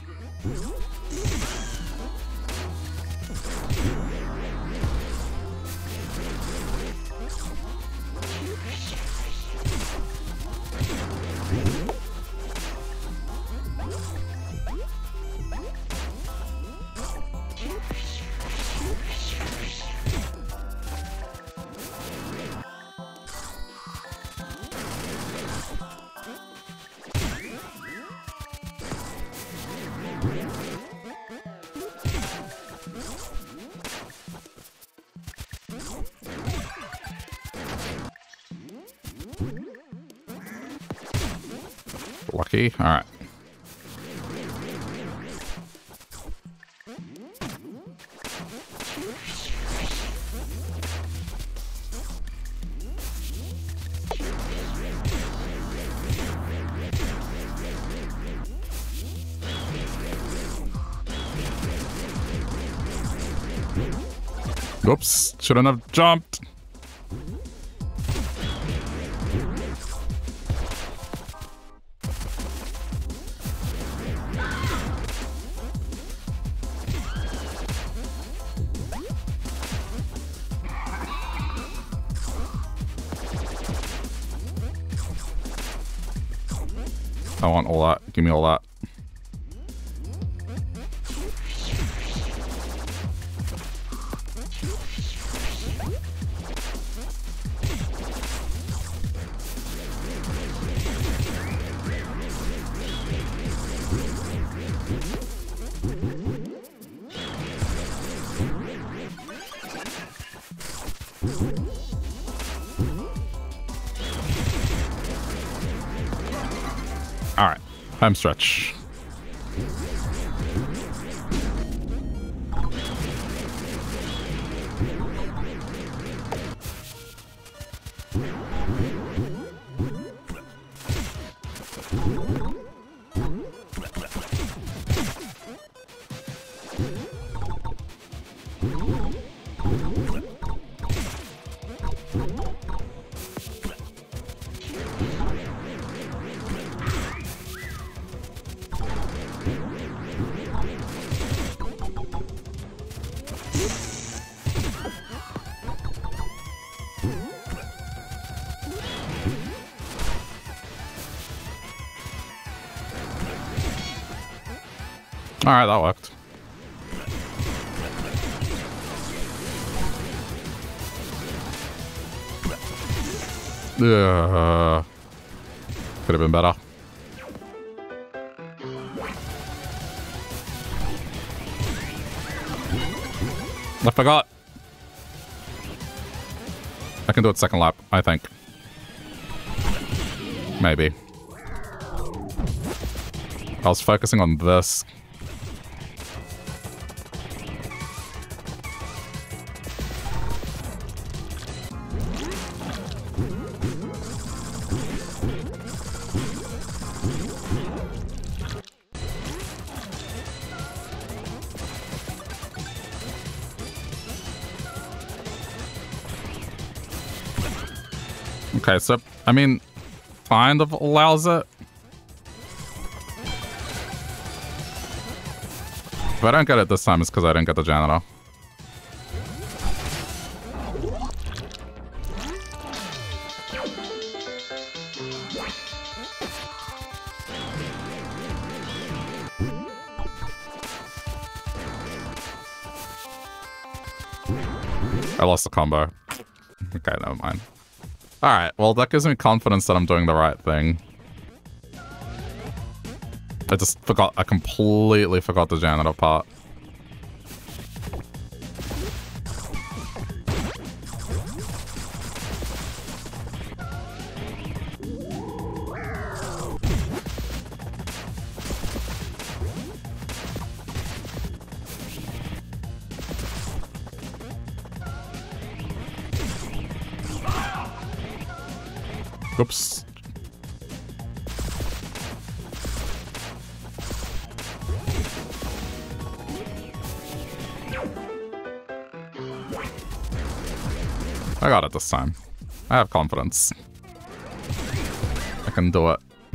Lucky. All right. Whoops, shouldn't have jumped. I want all that. Give me all that. All right, home stretch. Alright, that worked. Could have been better. I forgot. I can do it second lap, I think. Maybe. I was focusing on this. Okay, so, I mean, kind of allows it. If I don't get it this time, it's because I didn't get the janitor. I lost the combo. Okay, never mind. Alright, well, that gives me confidence that I'm doing the right thing. I just forgot, I completely forgot the janitor part. Oops. I got it this time. I have confidence. I can do it.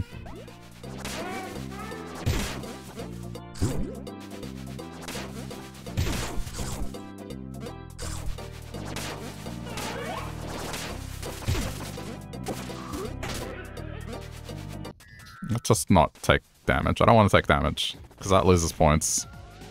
Let's just not take damage. I don't want to take damage, because that loses points.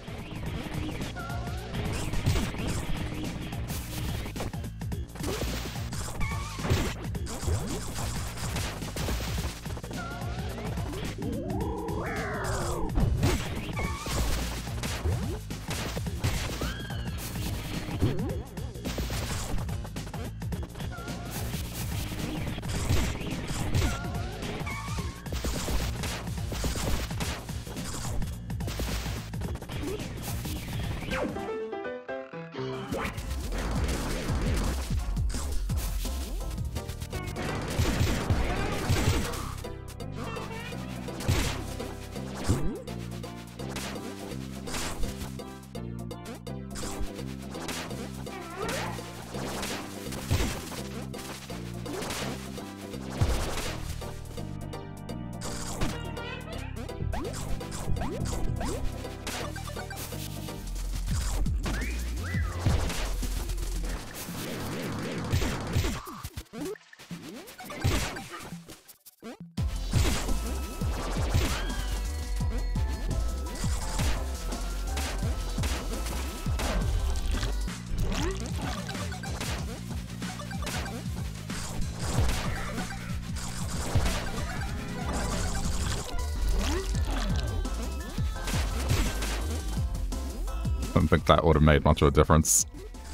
I don't think that would have made much of a difference.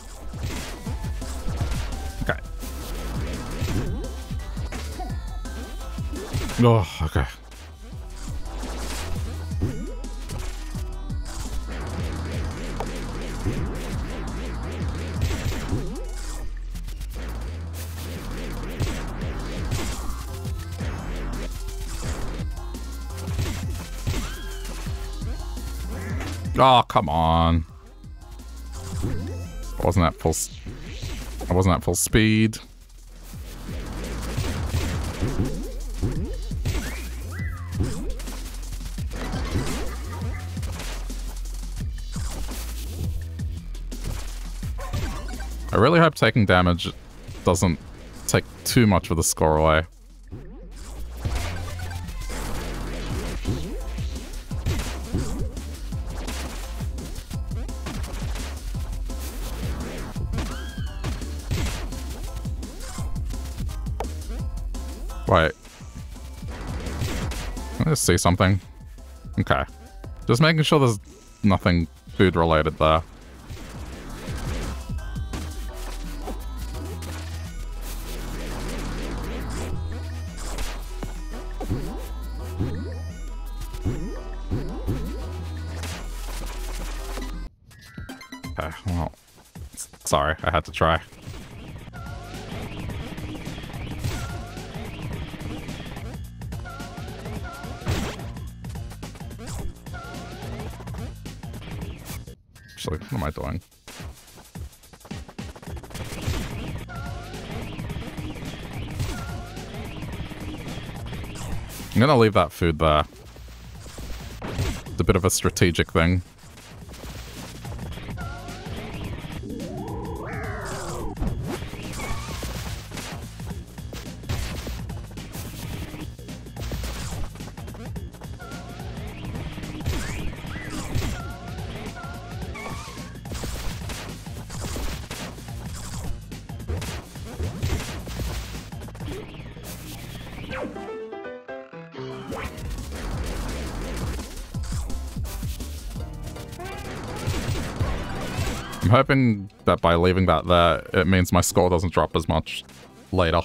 Okay. Oh, okay. Oh, come on. I wasn't at full speed. I really hope taking damage doesn't take too much of the score away. Wait. Can I just see something? Okay. Just making sure there's nothing food related there. Okay, well, sorry, I had to try. Actually, what am I doing? I'm gonna leave that food there. It's a bit of a strategic thing. I'm hoping that by leaving that there, it means my score doesn't drop as much later.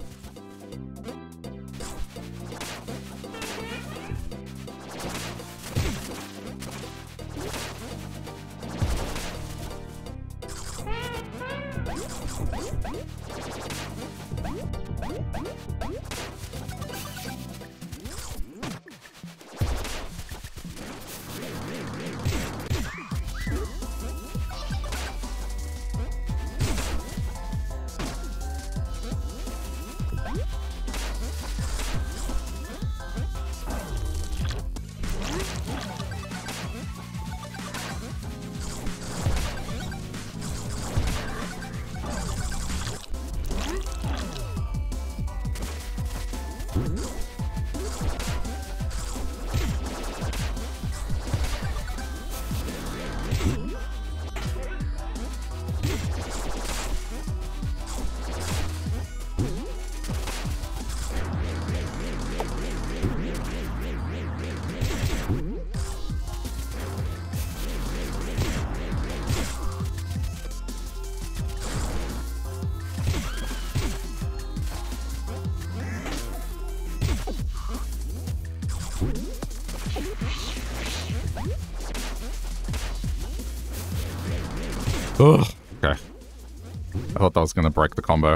Ugh. Okay. I thought that was gonna break the combo.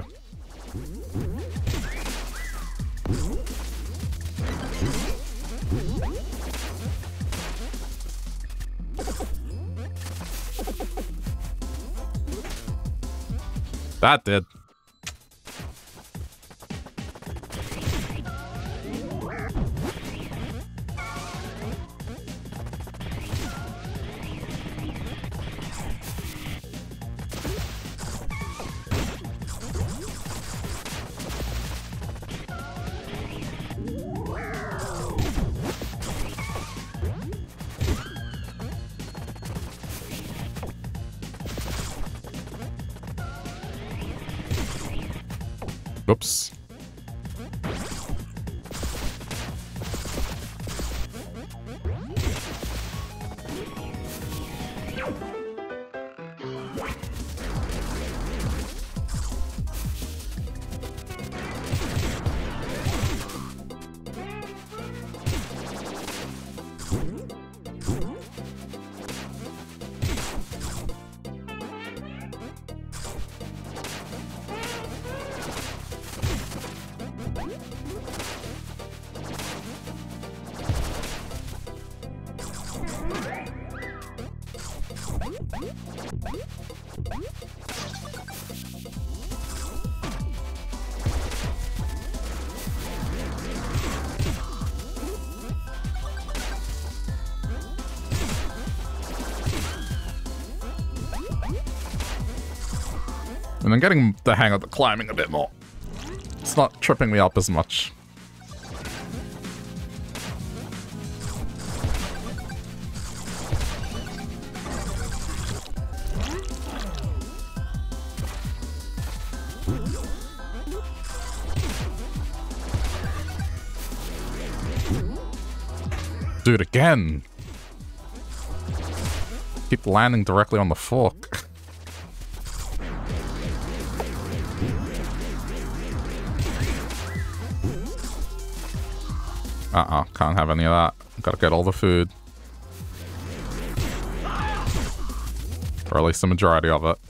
That did. Oops. And I'm getting the hang of the climbing a bit more. It's not tripping me up as much. Dude, again! Keep landing directly on the fork. Can't have any of that. Gotta get all the food. Or at least the majority of it.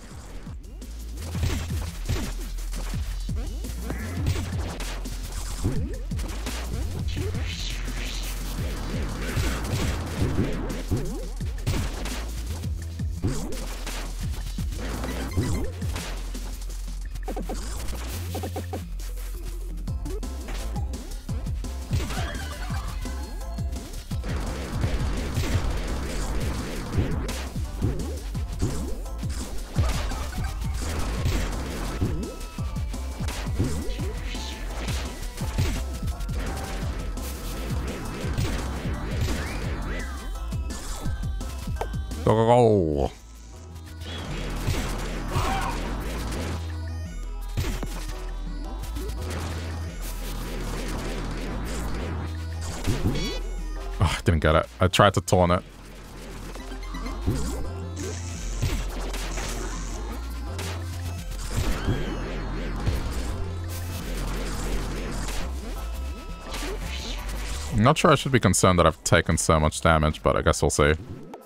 Go, go, go. Oh, I didn't get it. I tried to taunt it. I'm not sure I should be concerned that I've taken so much damage, but I guess we'll see.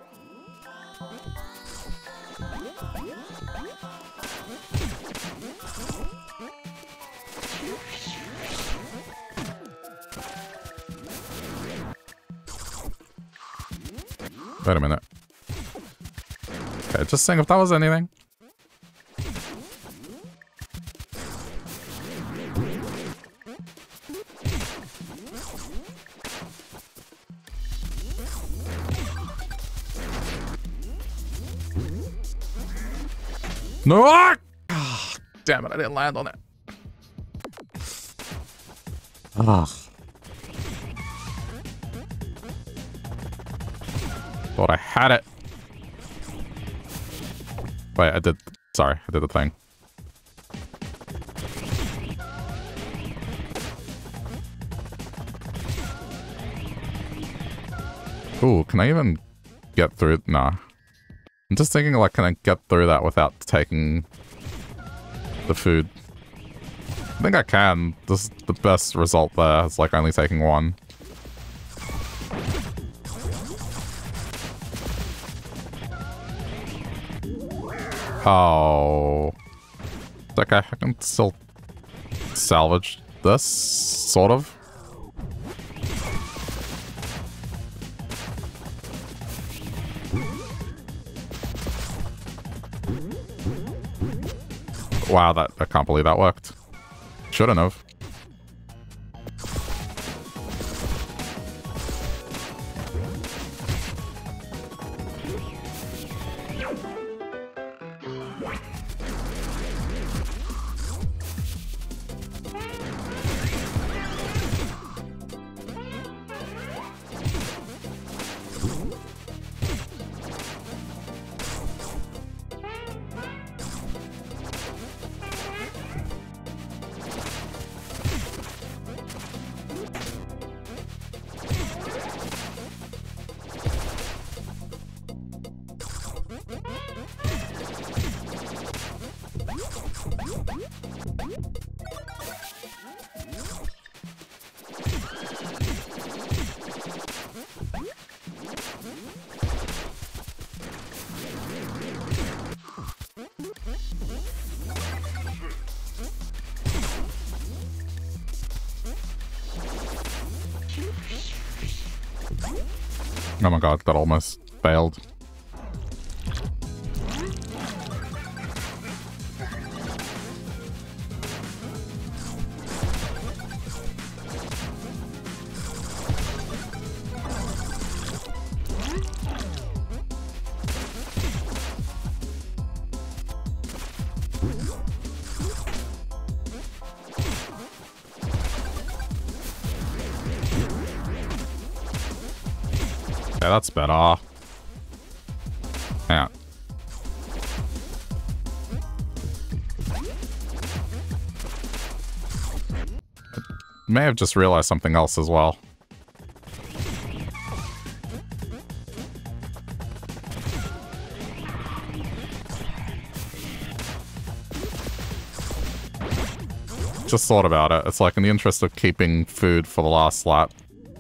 Wait a minute. Okay, just saying if that was anything. No! Ah, damn it, I didn't land on it. Ah. Thought I had it. Wait, I did. Sorry, I did the thing. Ooh, can I even get through? Nah. I'm just thinking, like, can I get through that without taking the food? I think I can. This is the best result there. It's like only taking one. Oh. Okay, I can still salvage this, sort of. Wow, I can't believe that worked. Shouldn't have. Oh my god, that almost failed. Yeah, that's better. Yeah. May have just realized something else as well. just thought about it. It's like in the interest of keeping food for the last lap.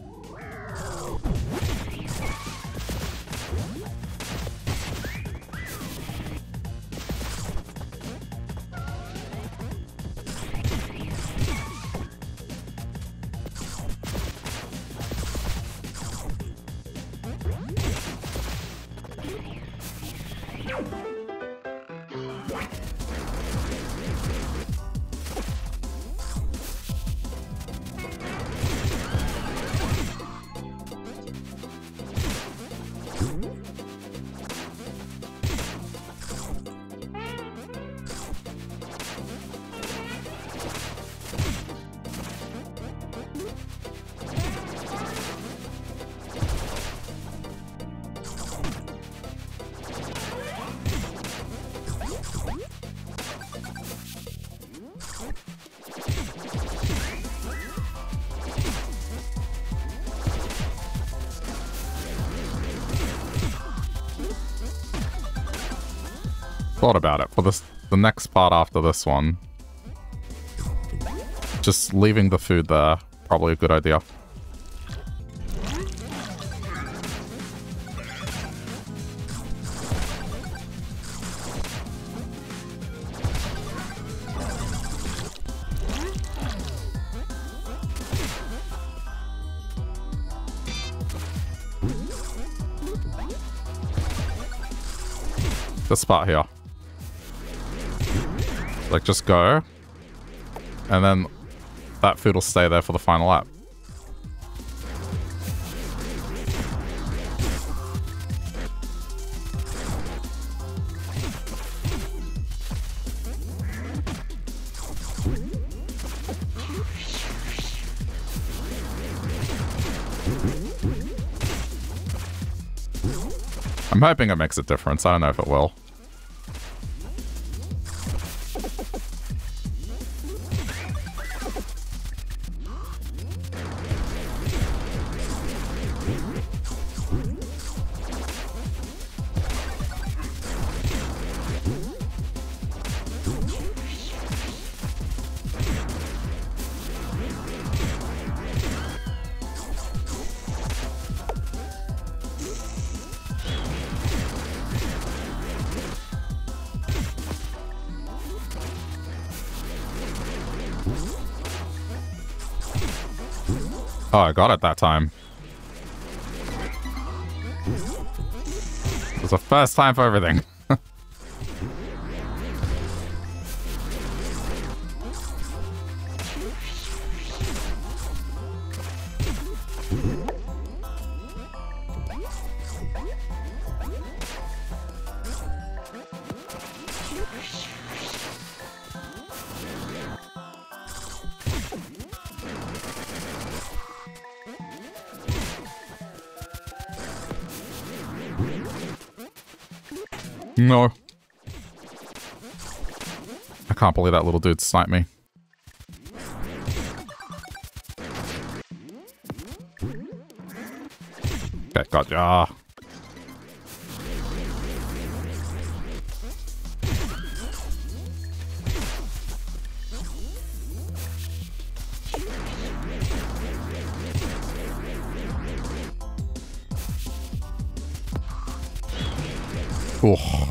Thought about it for the next part after this one. Just leaving the food there, probably a good idea. This spot here. Like, just go. And then that food will stay there for the final lap. I'm hoping it makes a difference. I don't know if it will. Oh, I got it that time. It was the first time for everything. No. I can't believe that little dude sniped me. Okay, gotcha. Oh.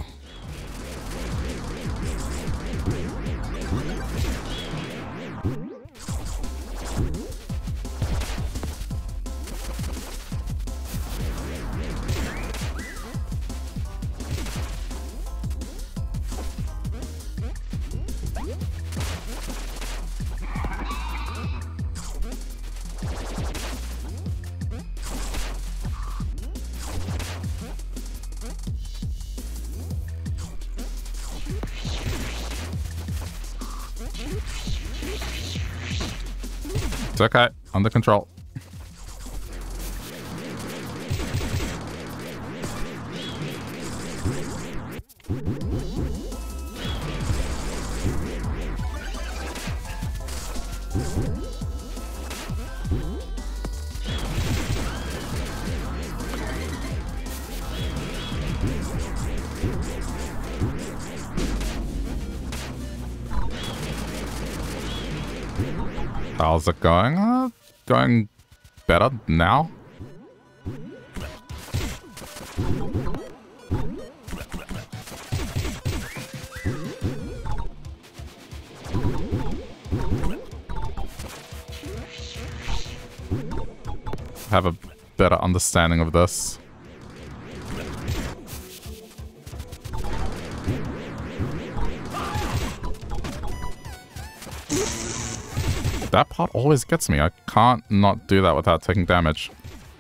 It's okay. Under control. How's it going? Going better now? Have a better understanding of this. That part always gets me. I can't not do that without taking damage.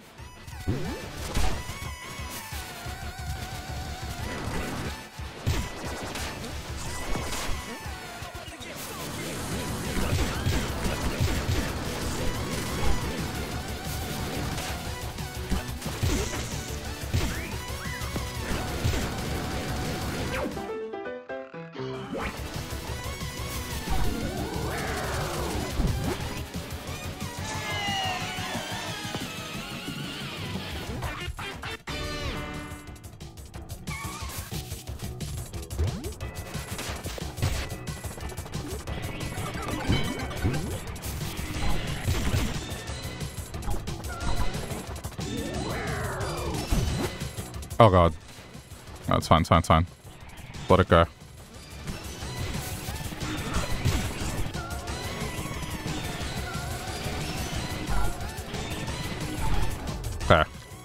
Oh god. No, it's fine, it's fine, it's fine. Let it go. Okay.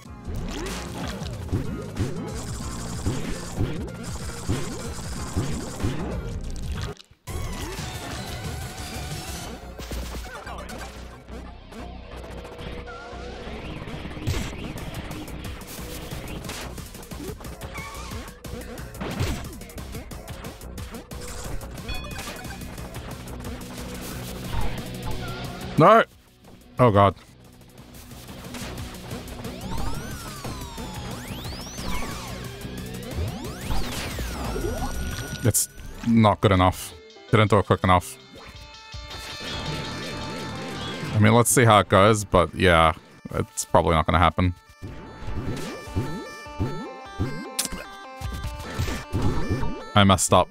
No! Oh god. It's not good enough. Didn't do it quick enough. I mean, let's see how it goes, but yeah, it's probably not gonna happen. I messed up.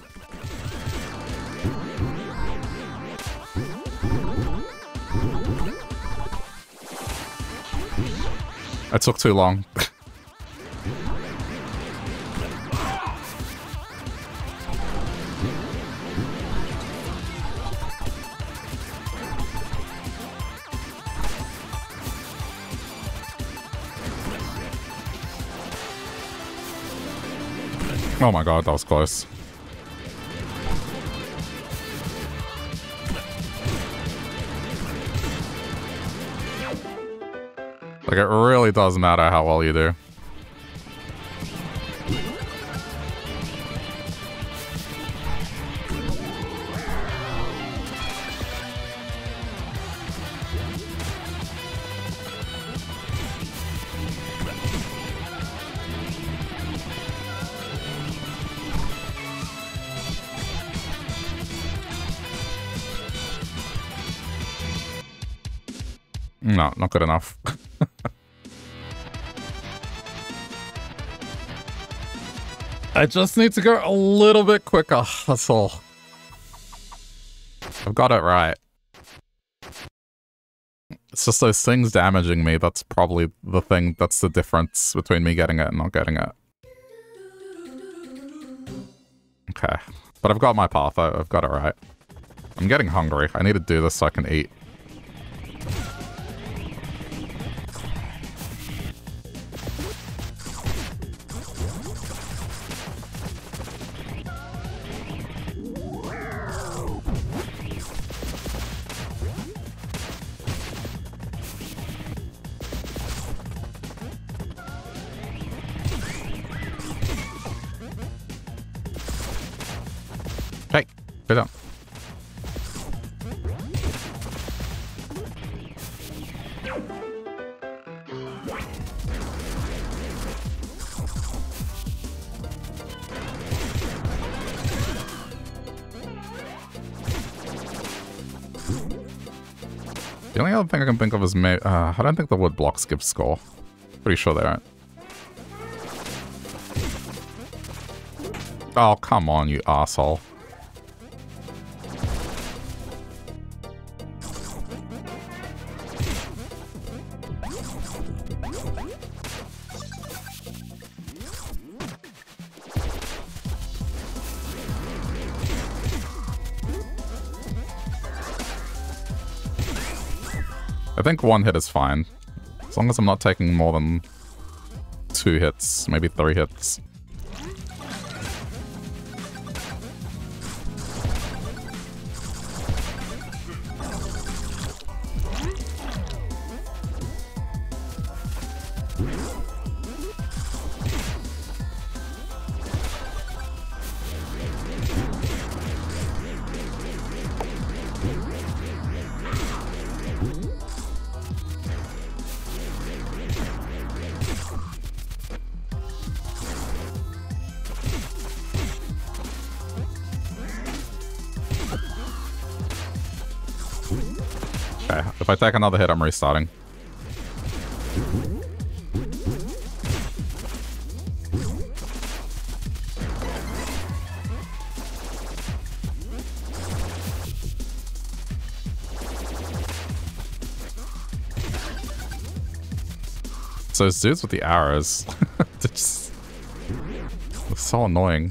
It took too long. Oh my god, that was close. Like, it really does matter how well you do. No, not good enough. I just need to go a little bit quicker, that's all. I've got it right. It's just those things damaging me, that's probably the thing, that's the difference between me getting it and not getting it. Okay, but I've got my path, I've got it right. I'm getting hungry, I need to do this so I can eat. Hey, sit down. The only other thing I can think of is I don't think the wood blocks give score. Pretty sure they aren't. Oh, come on, you asshole. I think 1 hit is fine. As long as I'm not taking more than 2 hits, maybe 3 hits. Okay, if I take another hit, I'm restarting. So those dudes with the arrows, they're just they're so annoying.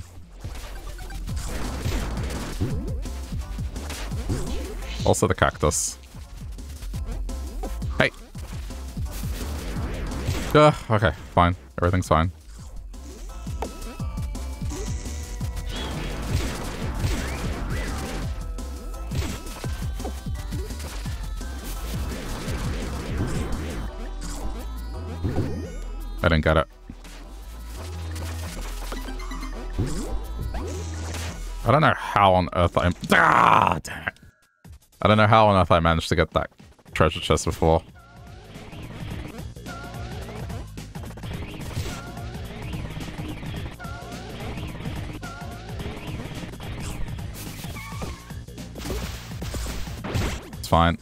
Also the cactus. Hey. Okay, fine. Everything's fine. I didn't get it. I don't know how on earth I... Ah, damn it. I don't know how on earth I managed to get that treasure chest before. It's fine.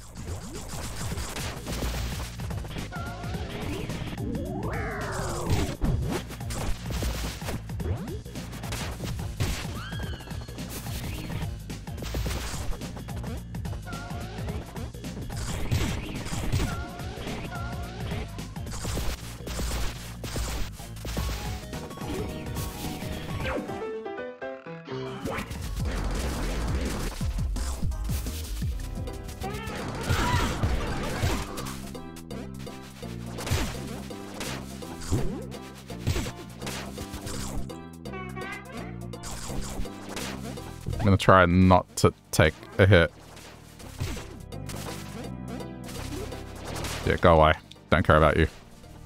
I'm gonna try not to take a hit. Yeah, go away. Don't care about you.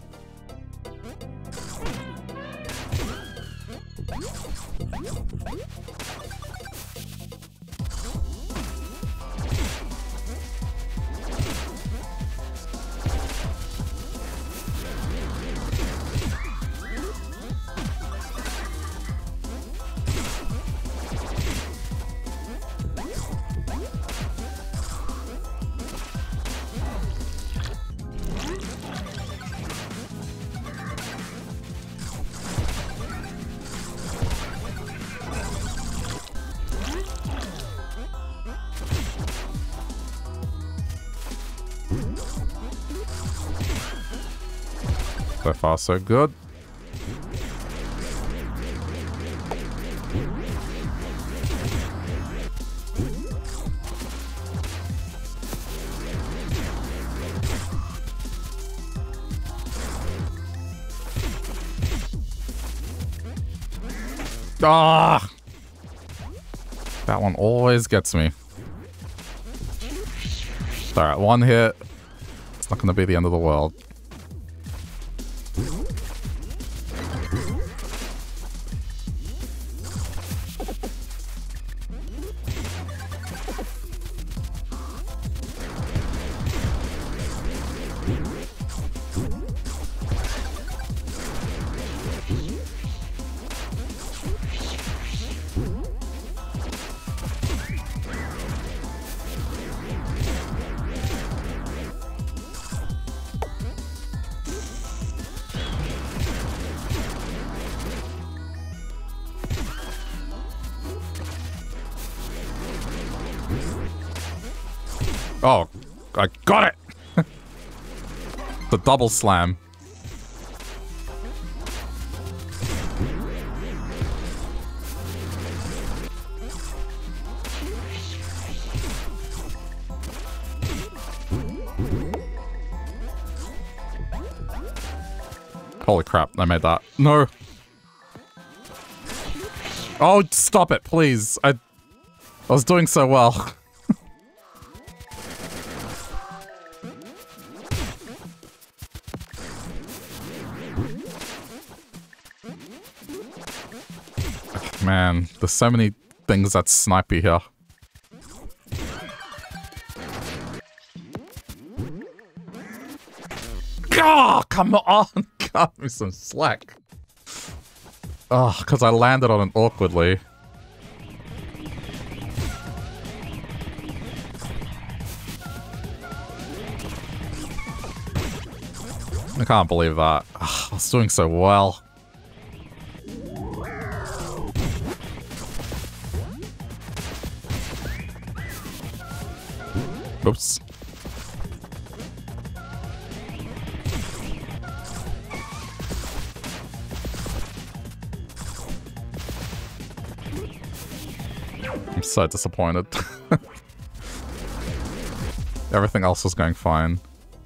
So far, so good. Ah! That one always gets me. Alright, 1 hit. It's not gonna be the end of the world. Oh, I got it! The double slam. Holy crap, I made that. No. Oh, stop it, please. I was doing so well. Man, there's so many things that's snipey here. Oh, come on! Cut me some slack. Oh, because I landed on it awkwardly. I can't believe that. Oh, I was doing so well. Oops. I'm so disappointed. Everything else was going fine.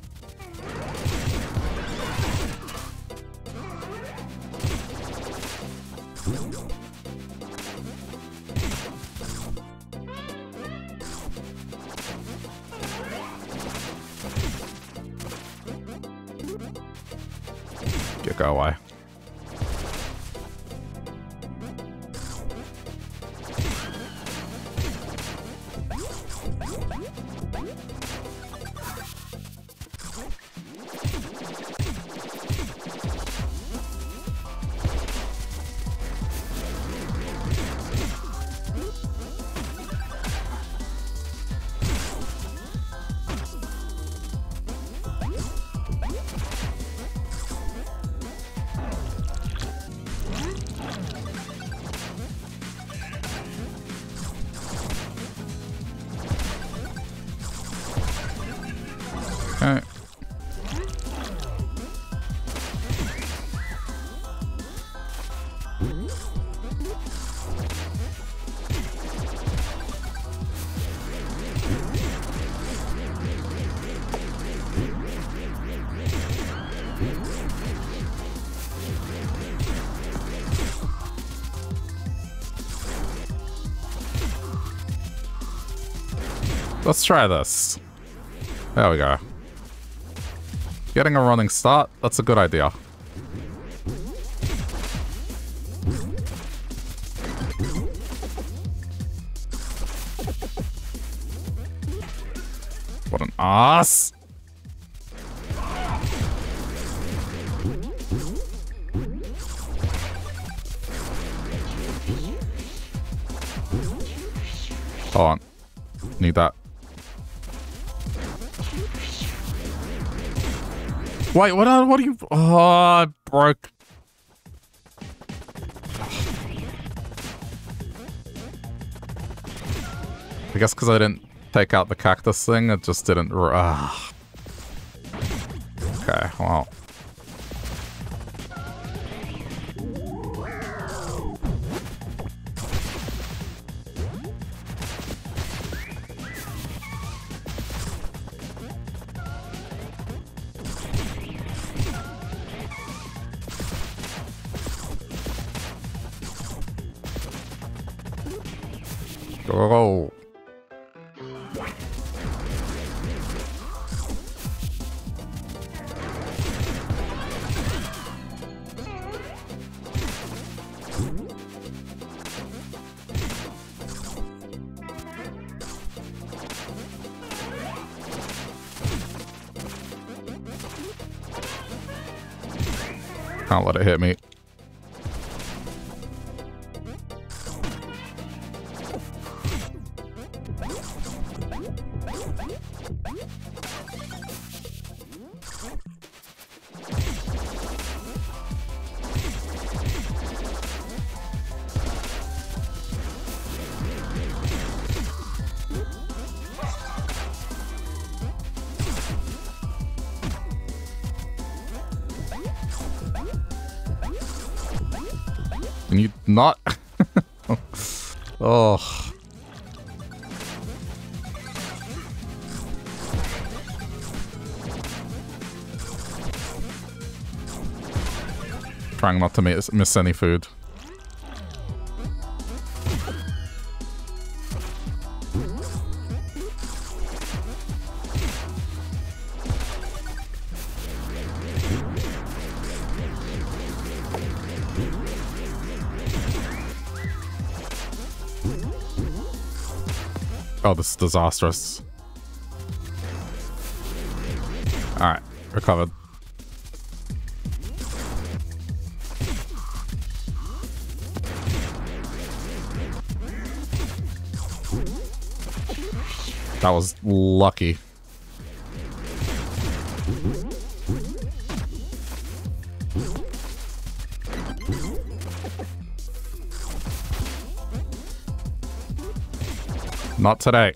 Go away. Let's try this. There we go. Getting a running start, that's a good idea. What an ass! Hold on. Need that. Wait, what are you... Oh, I broke. I guess because I didn't take out the cactus thing, it just didn't... Okay, well... Go. Can't let it hit me. Can you not? Oh. trying not to miss any food. Oh, this is disastrous. Alright, recovered. That was lucky. Not today.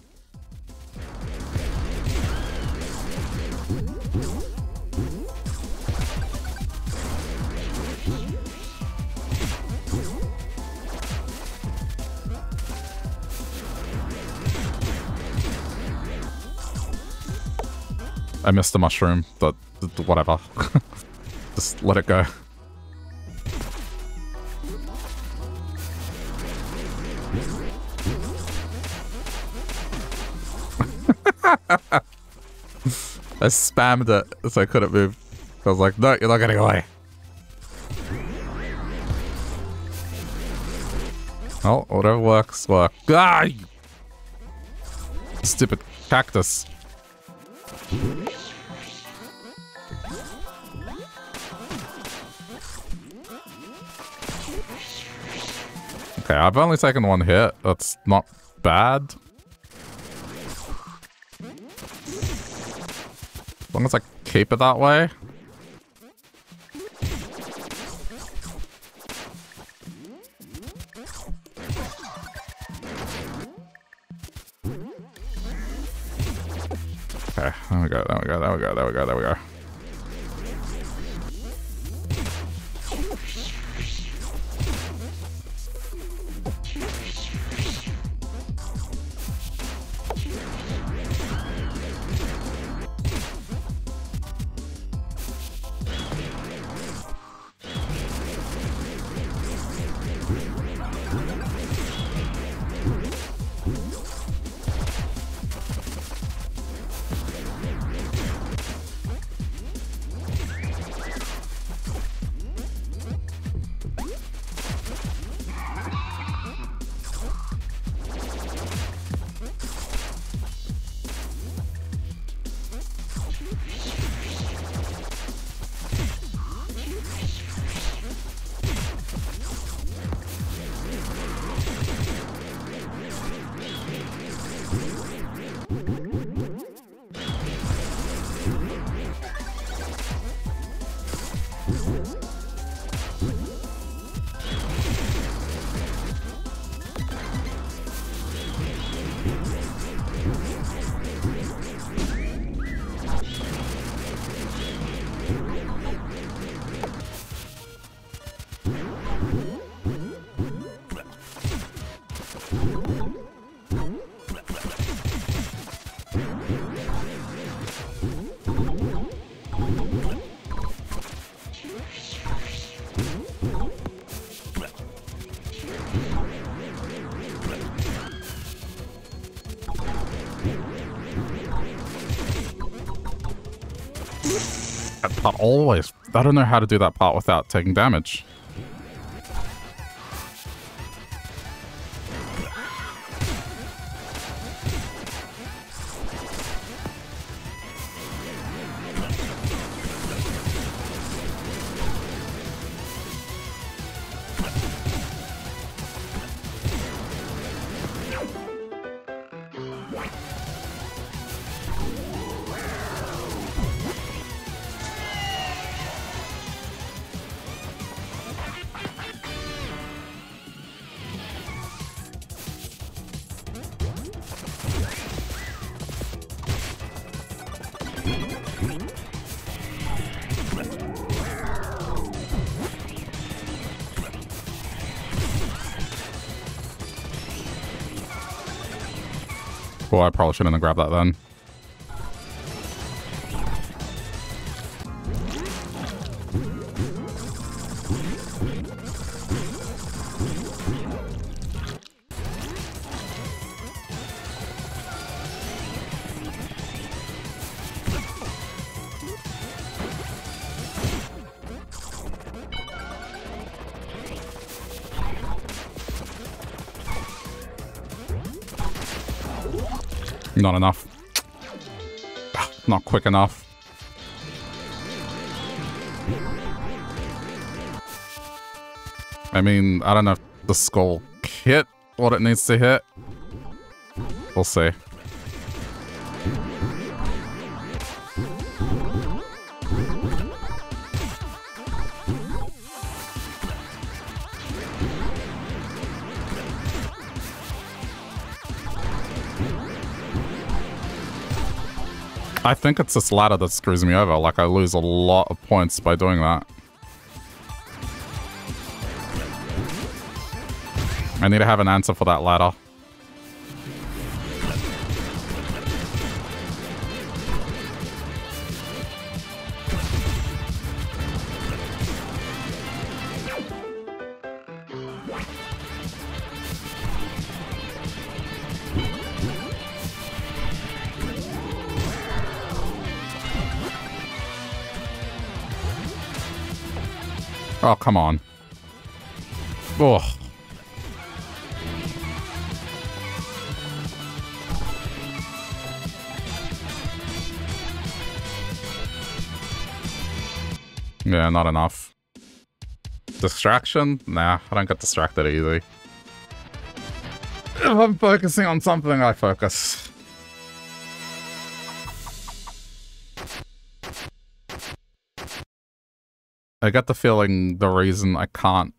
I missed the mushroom, but whatever. Just let it go. I spammed it so I couldn't move. I was like, no, you're not getting away. Oh, whatever works, work. Ah! Stupid cactus. Okay, I've only taken one hit. That's not bad. As long as I keep it that way. Okay, there we go, there we go, there we go, there we go, there we go. Always. I don't know how to do that part without taking damage. Well, I probably shouldn't have grabbed that then. Not enough. Not quick enough. I mean, I don't know if the skull hit what it needs to hit. We'll see. I think it's this ladder that screws me over. Like, I lose a lot of points by doing that. I need to have an answer for that ladder. Oh, come on. Ugh. Yeah, not enough. Distraction? Nah, I don't get distracted easy. If I'm focusing on something, I focus. I get the feeling the reason I can't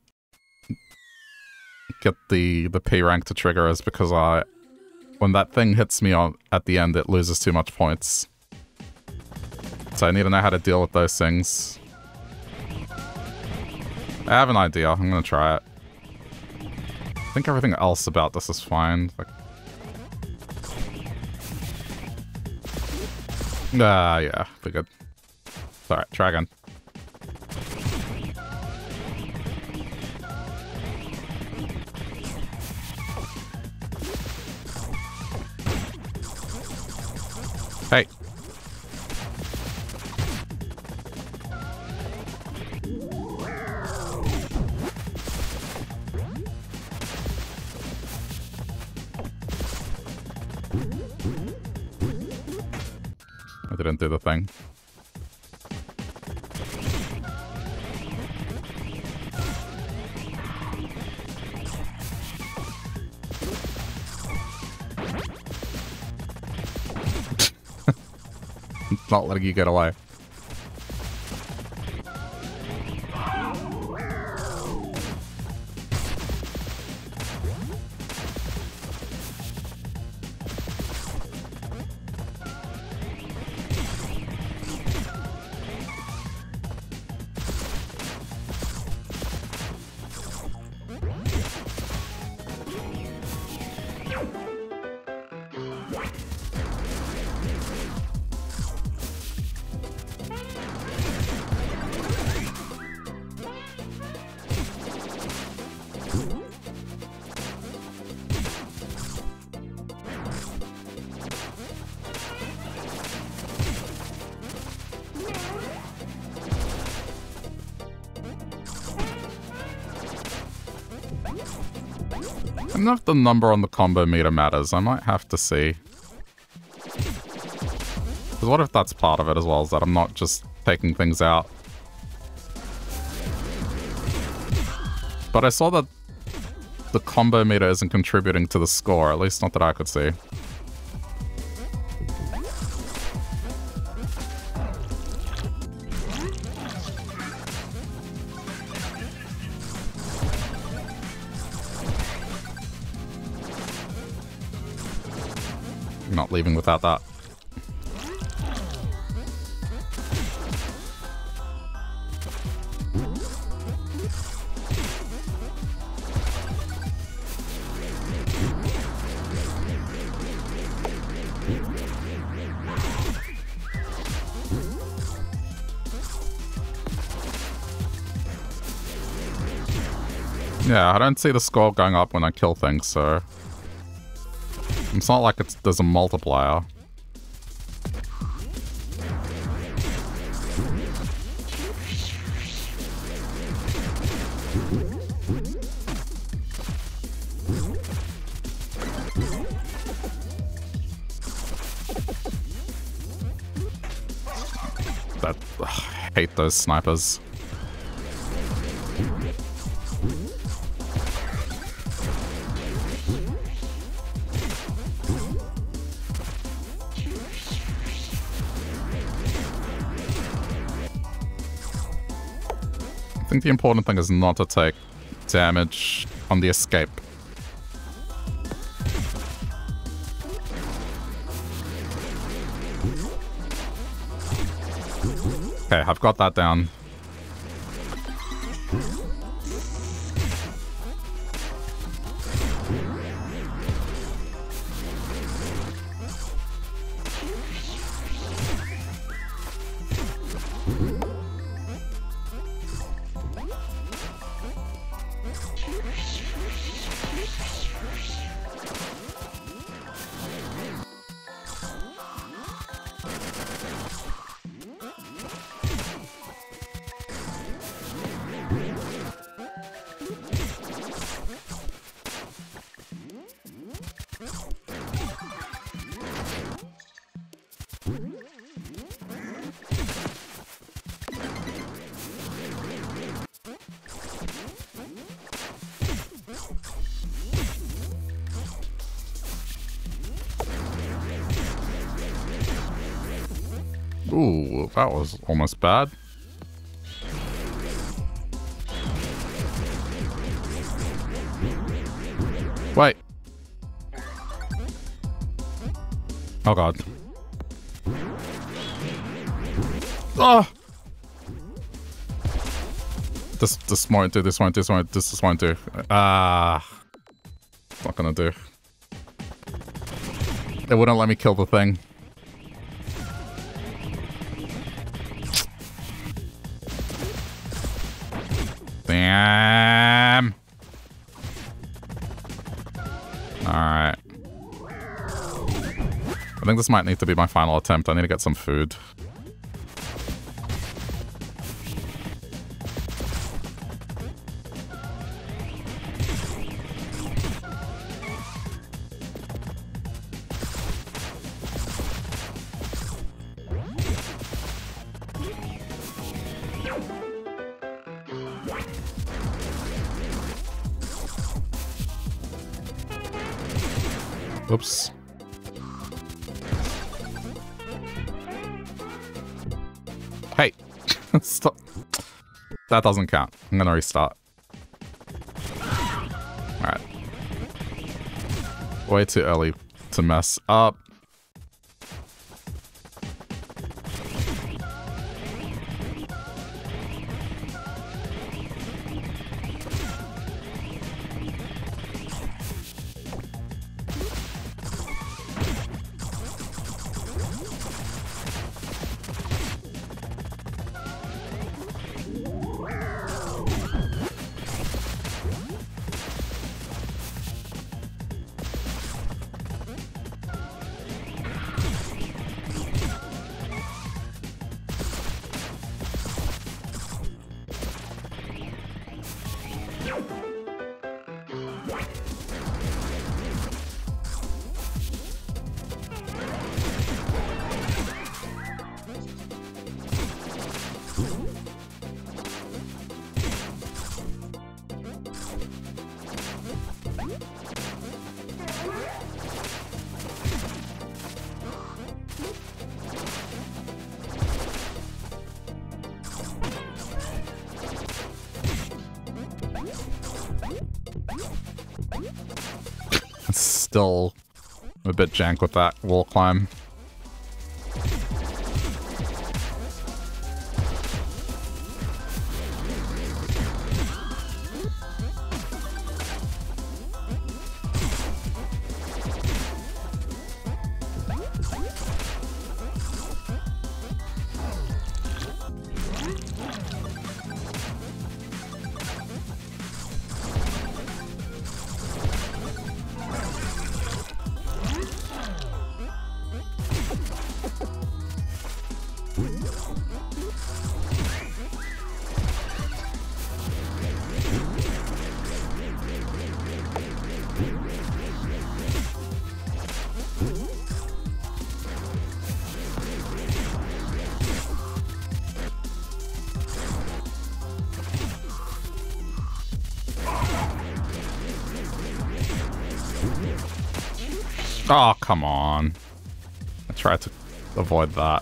get the P rank to trigger is because when that thing hits me at the end, it loses too much points. So I need to know how to deal with those things. I have an idea. I'm gonna try it. I think everything else about this is fine. Like, yeah, we're good. Alright, try again. Hey. I didn't do the thing. Not letting you get away. I don't know if the number on the combo meter matters. I might have to see. Because what if that's part of it as well, is that I'm not just taking things out? But I saw that the combo meter isn't contributing to the score, at least not that I could see. Not leaving without that. Yeah, I don't see the score going up when I kill things, so... It's not like there's a multiplier. That, ugh, I hate those snipers. I think the important thing is not to take damage on the escape. Okay, I've got that down. Ooh, that was almost bad. Wait. Oh god. Oh! This won't do, this won't do, this won't do. Not gonna do. It wouldn't let me kill the thing. Damn. Alright. I think this might need to be my final attempt. I need to get some food. Oops. Hey! Stop. That doesn't count. I'm gonna restart. Alright. Way too early to mess up. Still a bit jank with that wall climb. Oh, come on. I tried to avoid that.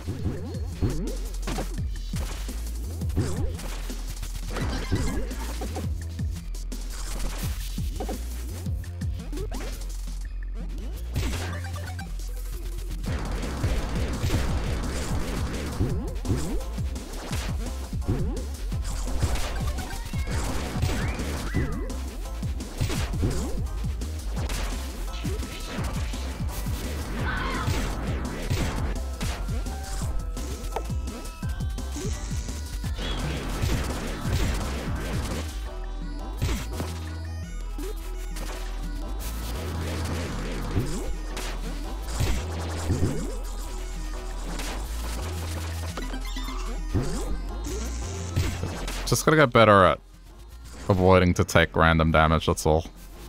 Just gotta get better at avoiding to take random damage, that's all.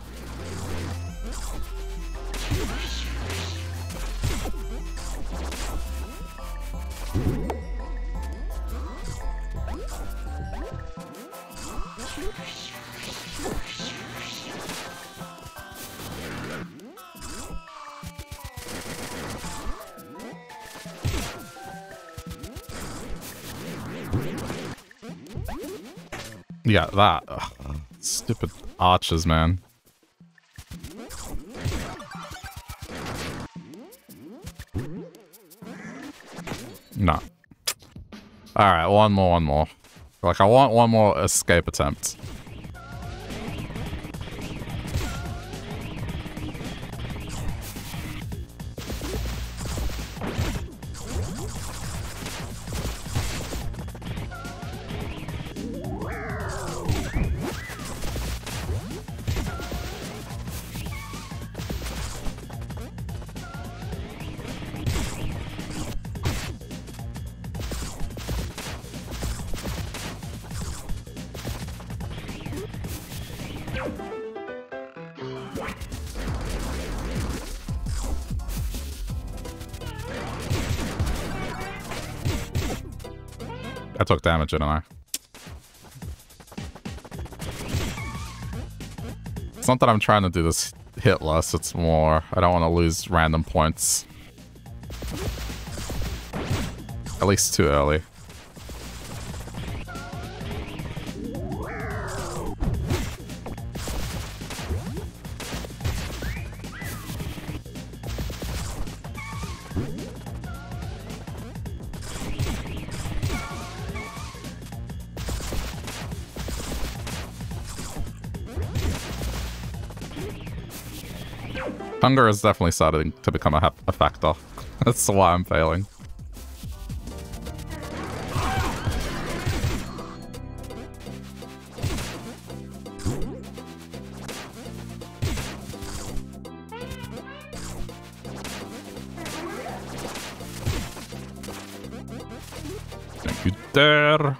Yeah, that. Ugh, stupid archers, man. No. Alright, one more. Like, I want one more escape attempt. I took damage, didn't I? It's not that I'm trying to do this hitless, it's more I don't want to lose random points. At least too early. Hunger is definitely starting to become a factor. That's why I'm failing. Thank you, there.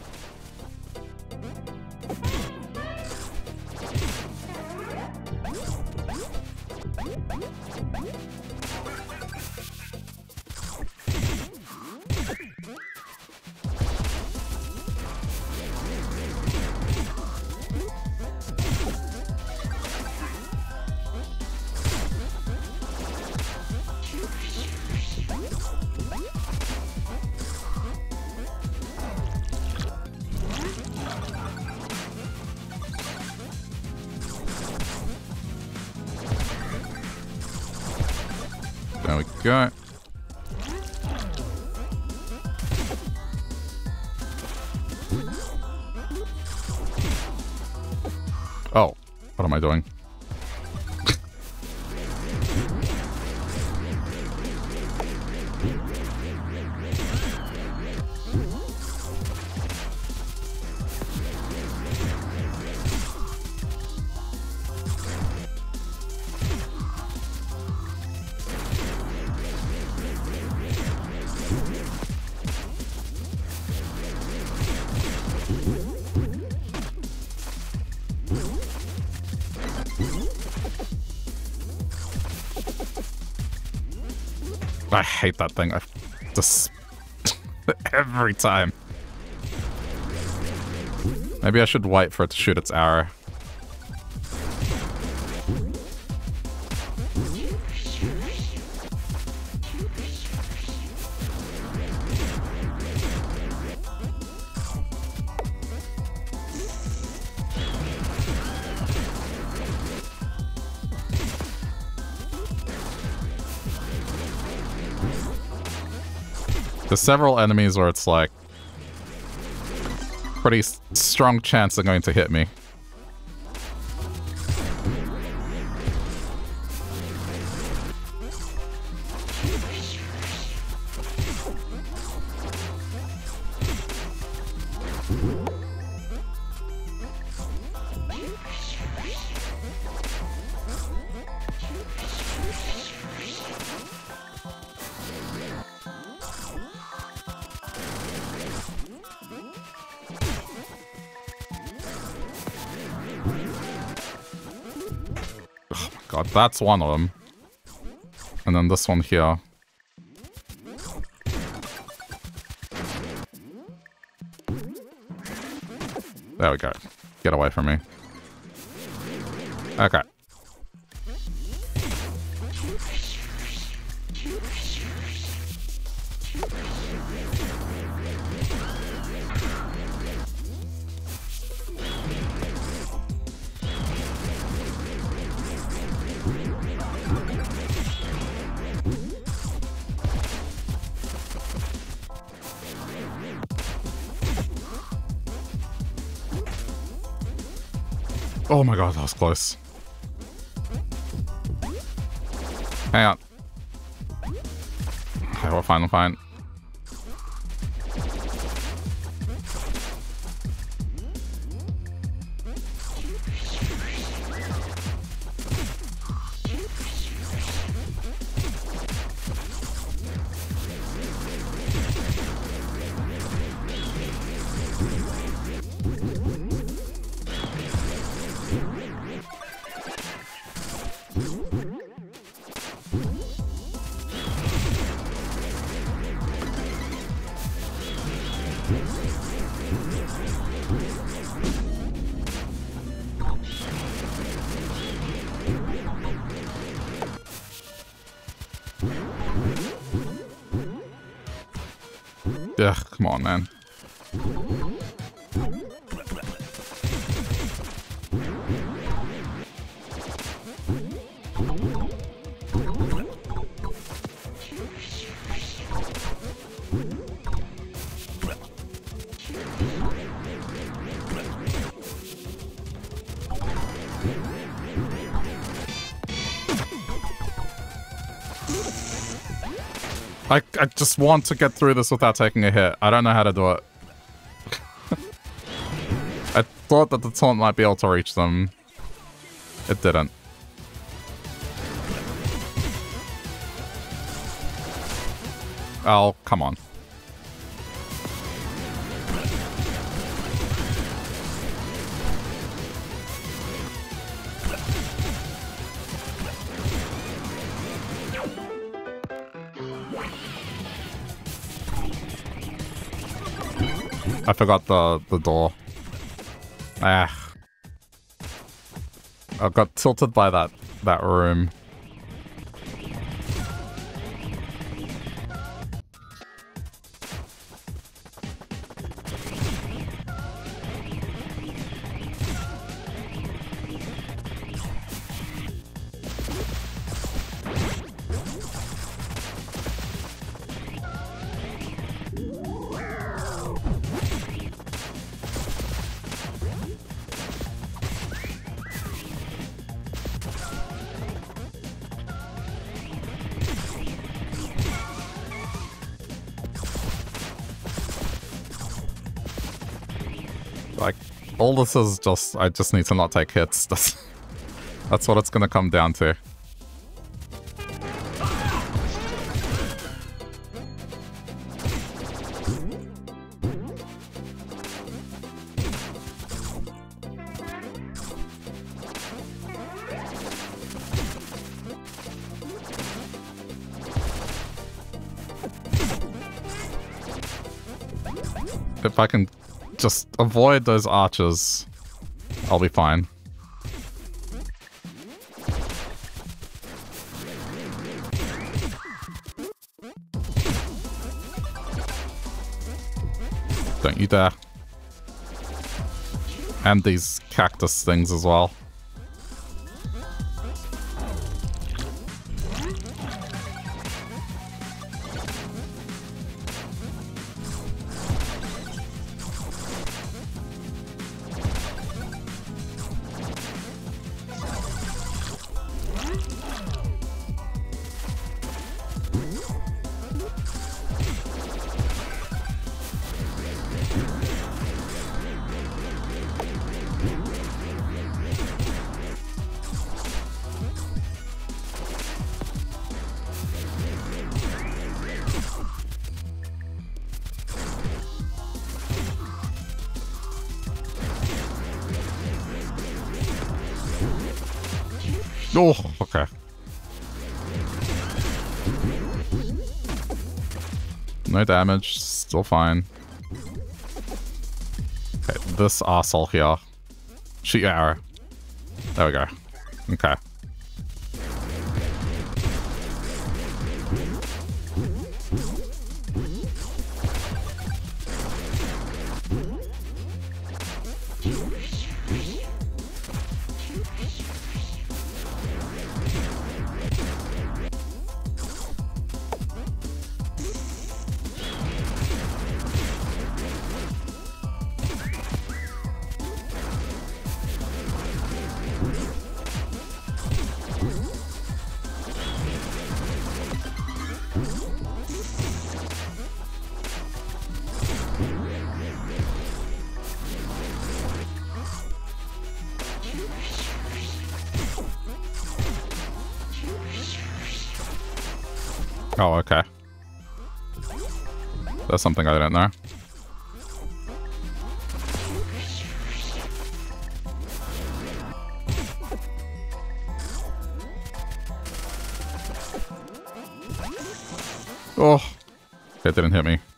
There we go. Oh, what am I doing? I hate that thing. I just every time. Maybe I should wait for it to shoot its arrow. There's several enemies where it's like pretty strong chance they're going to hit me. God, that's one of them. And then this one here. There we go. Get away from me. Okay. Oh my god, that was close. Hang on. Okay, we're fine, we're fine. Ugh, come on, man. I just want to get through this without taking a hit. I don't know how to do it. I thought that the taunt might be able to reach them. It didn't. Oh, come on. I forgot the door. Ah. I got tilted by that room. All this is just, I just need to not take hits. That's what it's gonna come down to. If I can just avoid those archers, I'll be fine. Don't you dare. And these cactus things as well. Oh, okay. No damage, still fine. Okay, this arsehole here. Shoot your arrow. There we go. Okay. Oh, okay. That's something I didn't know. Oh, that didn't hit me.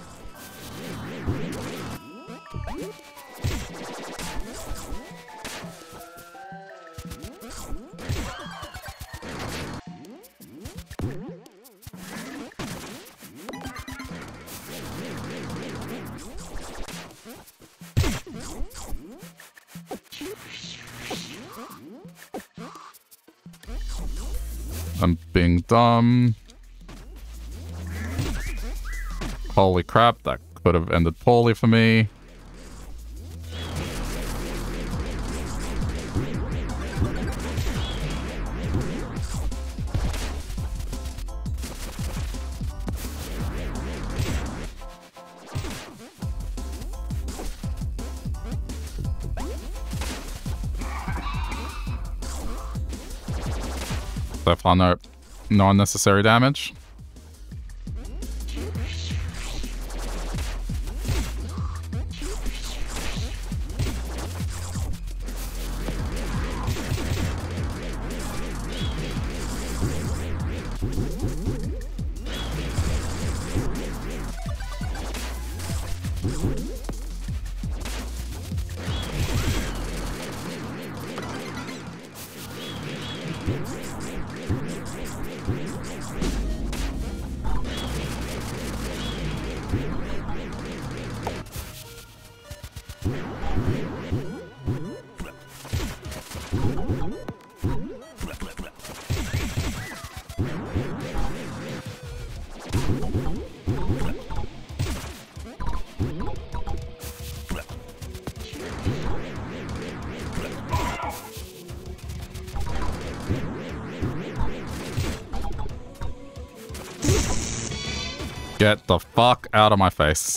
I'm being dumb. Holy crap, that could have ended poorly for me. So far, no unnecessary damage. Get the fuck out of my face.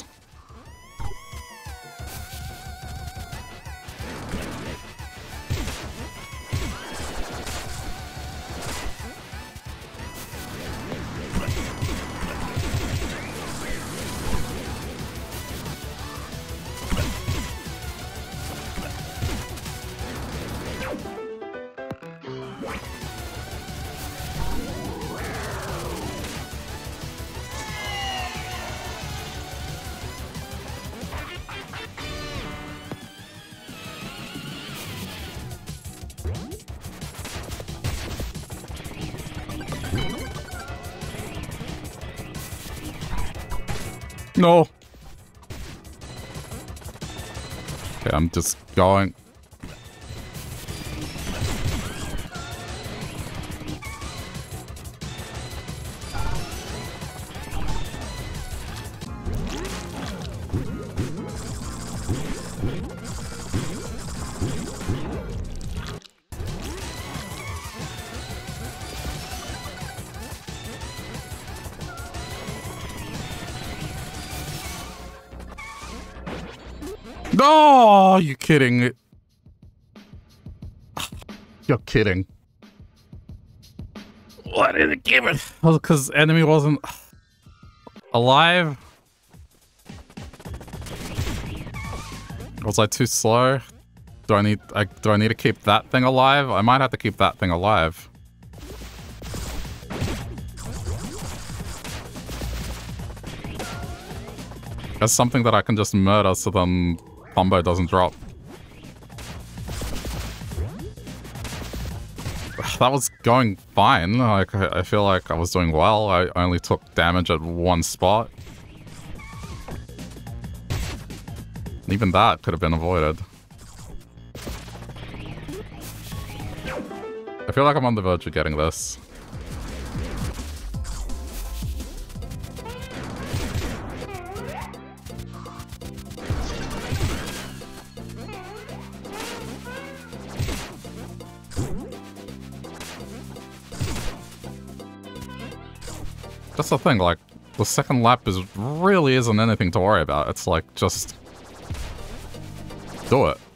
No. Okay, I'm just going. No, oh, you kidding? You're kidding. Why did it give it? Oh, because enemy wasn't alive? Was I too slow? Do I need to keep that thing alive? I might have to keep that thing alive. There's something that I can just murder so then combo doesn't drop. That was going fine. Like, I feel like I was doing well. I only took damage at one spot. Even that could have been avoided. I feel like I'm on the verge of getting this. That's the thing, like, the second lap really isn't anything to worry about. It's like, just do it.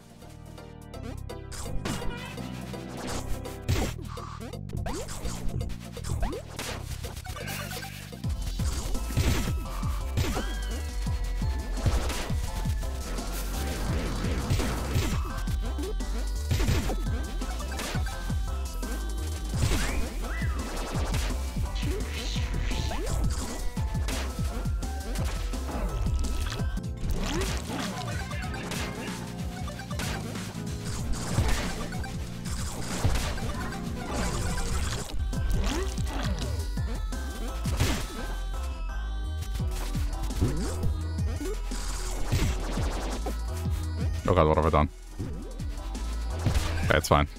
Oh god, what have I done? Okay, it's fine.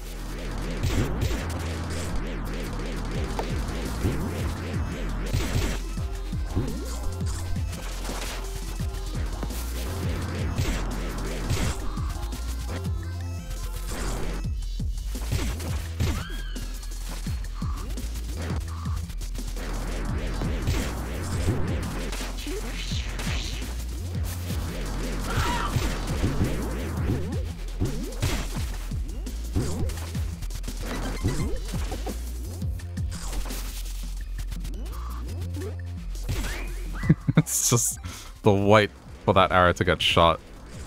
It's just the wait for that arrow to get shot.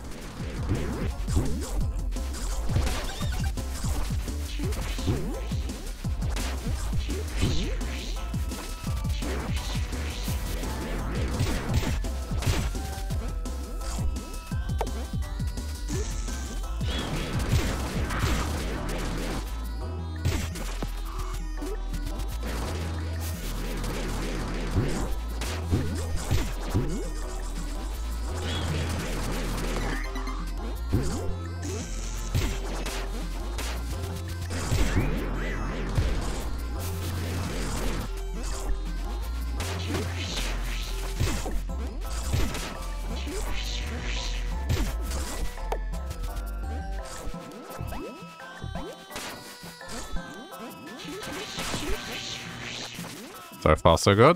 So far, so good.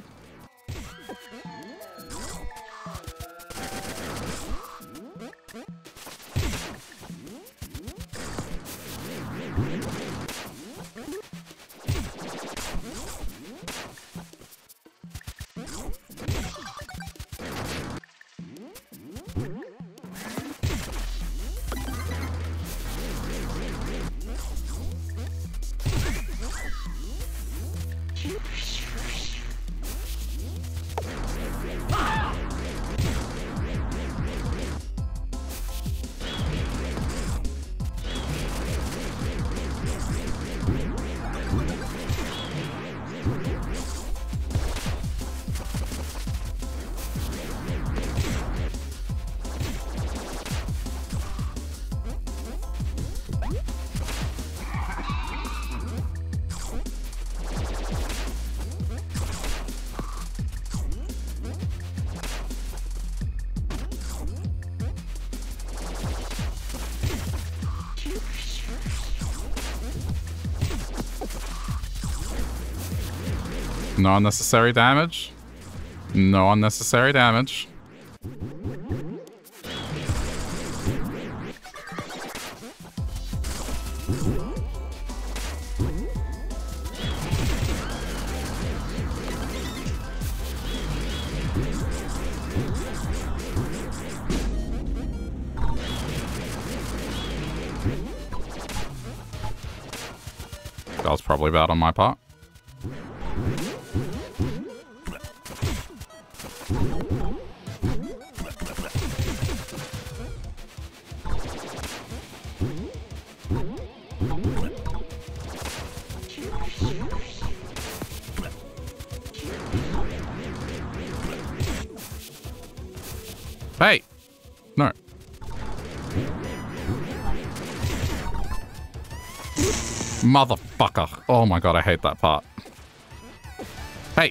No unnecessary damage. No unnecessary damage. That was probably bad on my part. Hey! No. Motherfucker. Oh my god, I hate that part. Hey!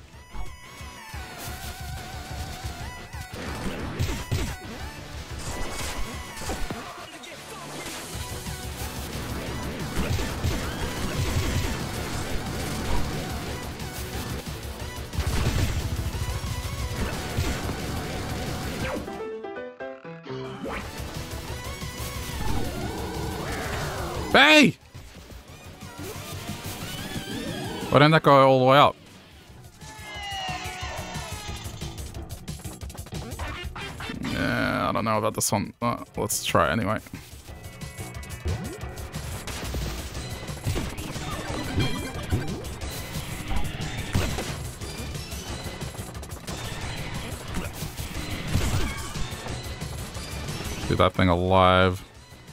Hey! Why didn't that go all the way up? Yeah, I don't know about this one. Let's try it anyway. Get that thing alive.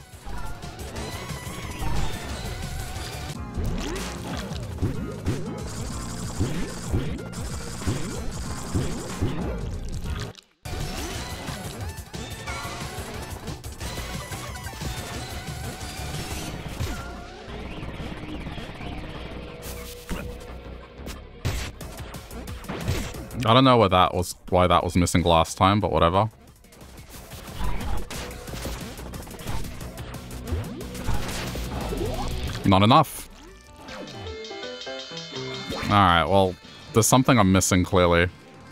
I don't know why that was missing last time, but whatever. Not enough. Alright, well, there's something I'm missing, clearly.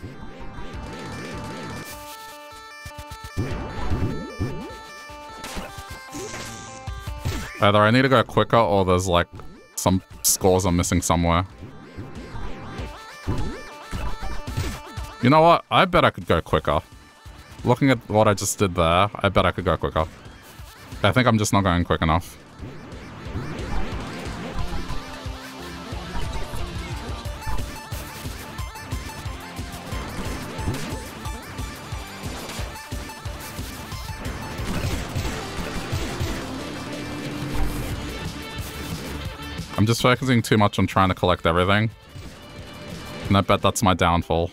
Either I need to go quicker, or there's, like, some scores I'm missing somewhere. You know what? I bet I could go quicker. Looking at what I just did there, I bet I could go quicker. I think I'm just not going quick enough. I'm just focusing too much on trying to collect everything. And I bet that's my downfall.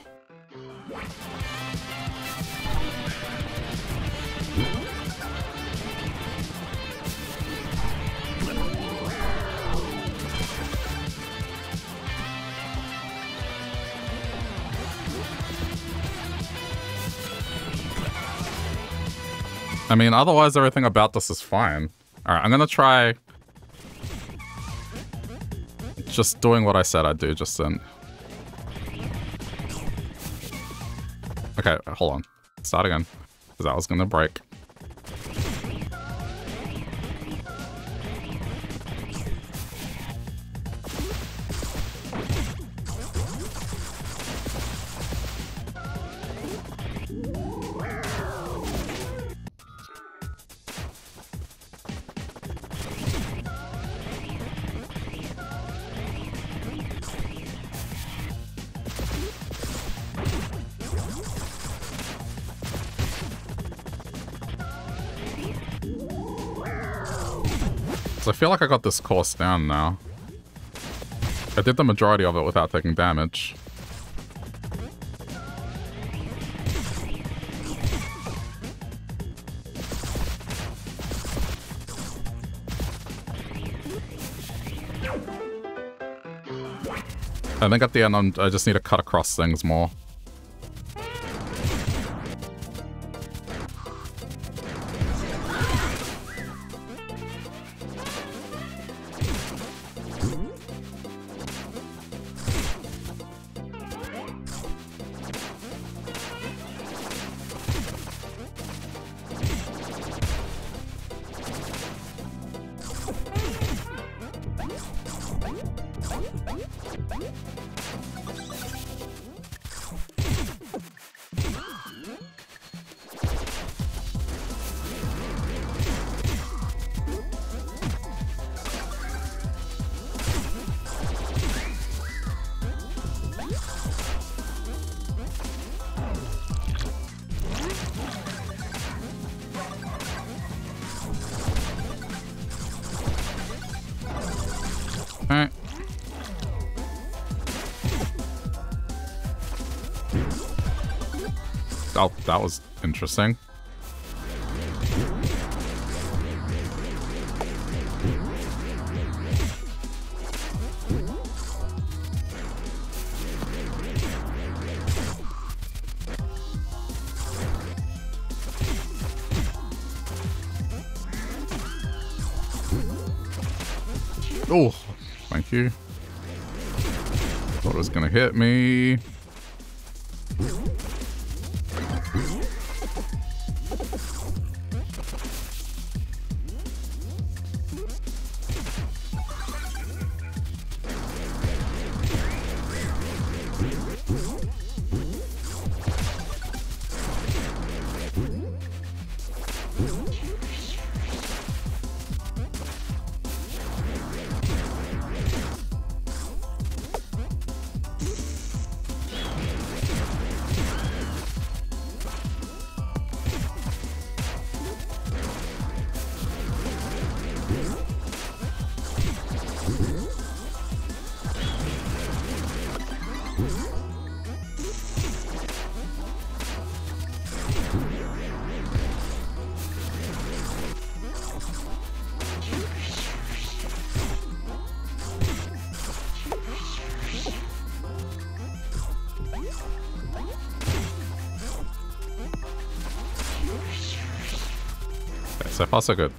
I mean, otherwise everything about this is fine. Alright, I'm gonna try just doing what I said I'd do just then. Okay, hold on. Start again. Because that was gonna break. I feel like I got this course down now. I did the majority of it without taking damage. I think at the end I just need to cut across things more. Oh, that was interesting. Oh, thank you. Thought it was gonna hit me. So far, so good.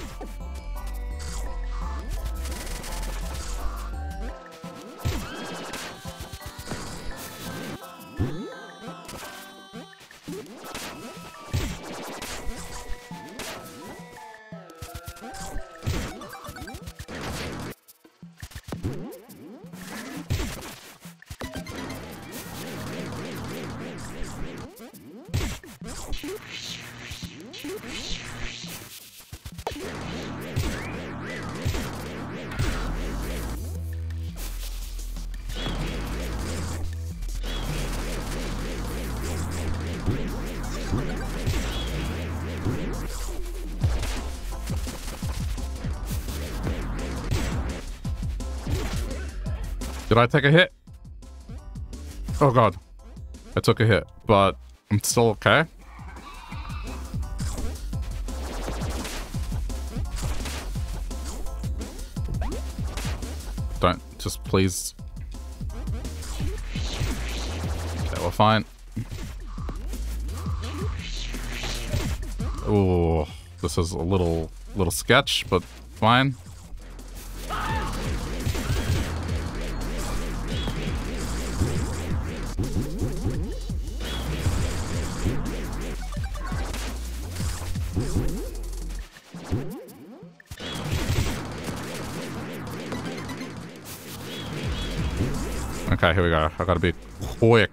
Did I take a hit? Oh god. I took a hit, but I'm still okay. Don't, just please. Okay, we're fine. Oh, this is a little sketch, but fine. Okay, here we go. I gotta be quick.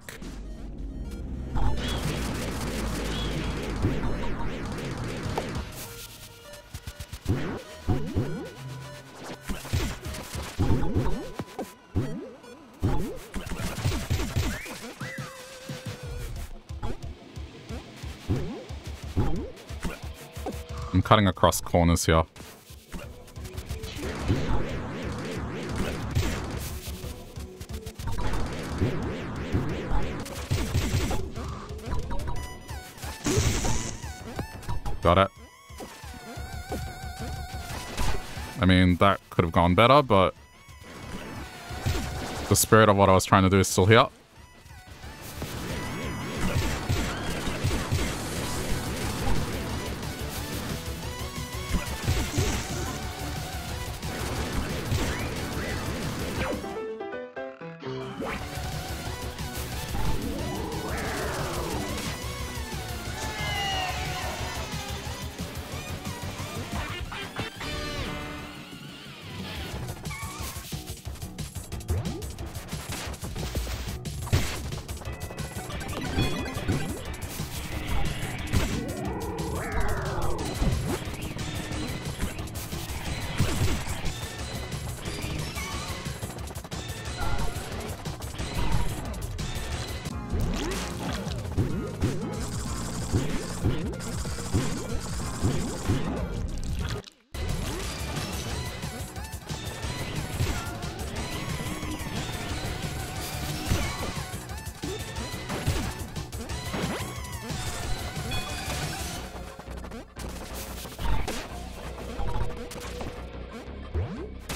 I'm cutting across corners here. Got it. I mean, that could have gone better, but the spirit of what I was trying to do is still here.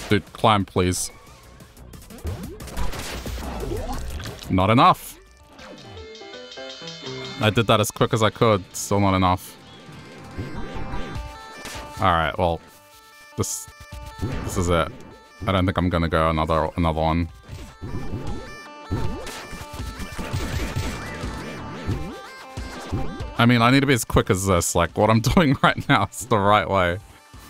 Dude, climb, please. Not enough. I did that as quick as I could. Still not enough. Alright, well. This is it. I don't think I'm gonna go another one. I mean, I need to be as quick as this. Like, what I'm doing right now is the right way.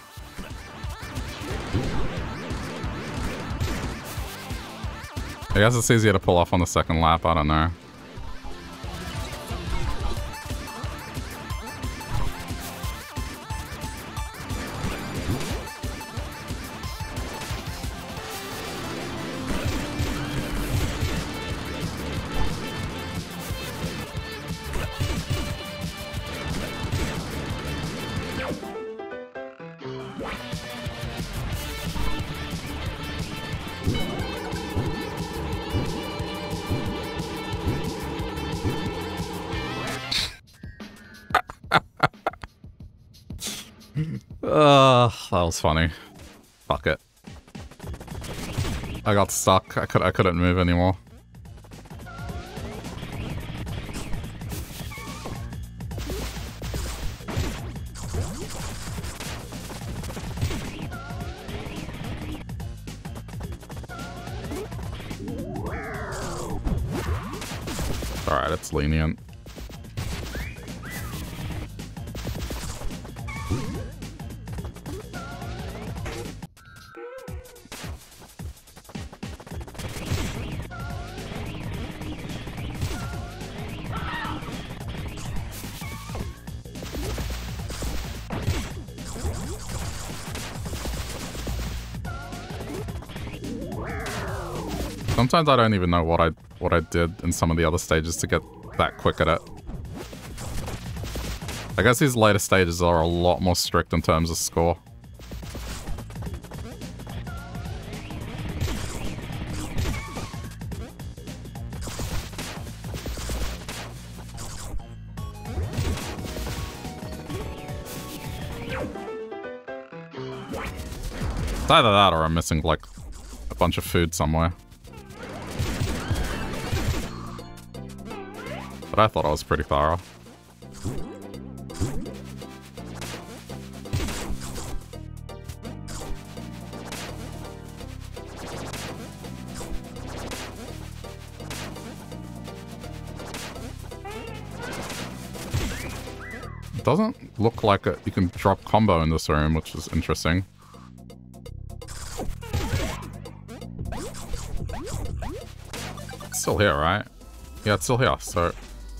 I guess it's easier to pull off on the second lap. I don't know. That was funny. Fuck it. I got stuck. I couldn't move anymore. Alright, it's lenient. Sometimes I don't even know what I did in some of the other stages to get that quick at it. I guess these later stages are a lot more strict in terms of score. It's either that or I'm missing like a bunch of food somewhere. But I thought I was pretty thorough. It doesn't look like you can drop combo in this room, which is interesting. It's still here, right? Yeah, it's still here, so...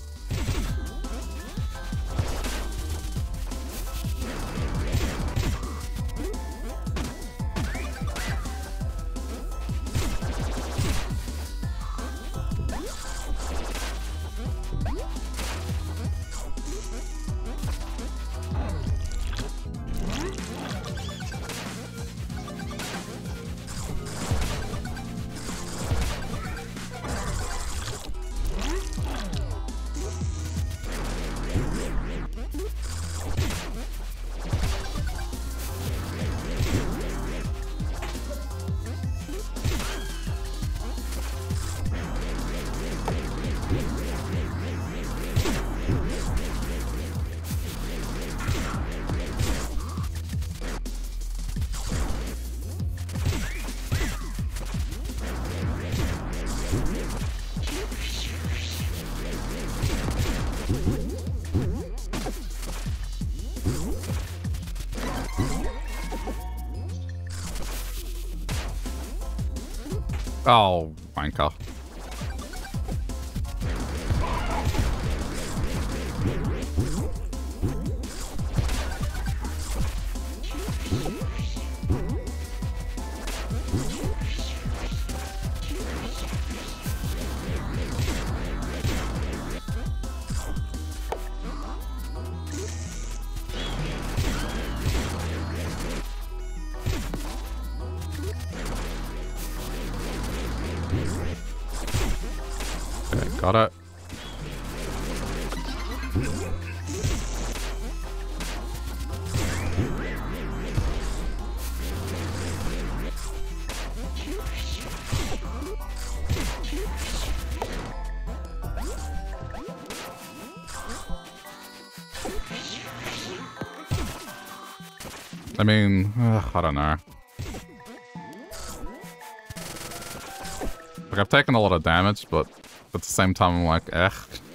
Oh, wanker. Got it. I mean, I don't know. Like, I've taken a lot of damage, but at the same time, I'm like, eh.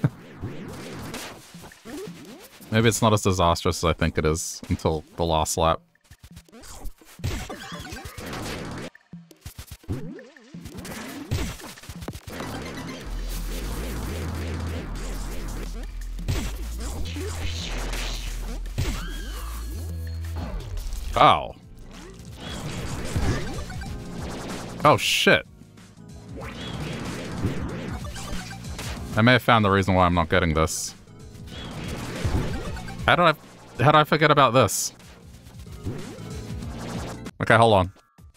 Maybe it's not as disastrous as I think it is until the last lap. Oh. Oh, shit. I may have found the reason why I'm not getting this. How did I forget about this? Okay, hold on.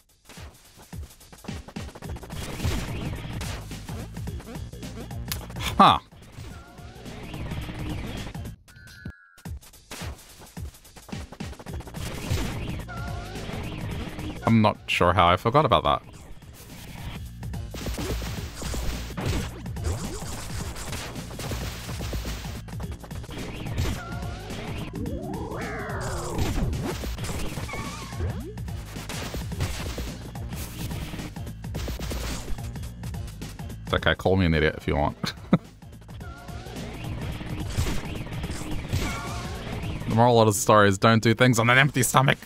Huh. I'm not sure how I forgot about that. It's okay, call me an idiot if you want. The moral of the story is don't do things on an empty stomach.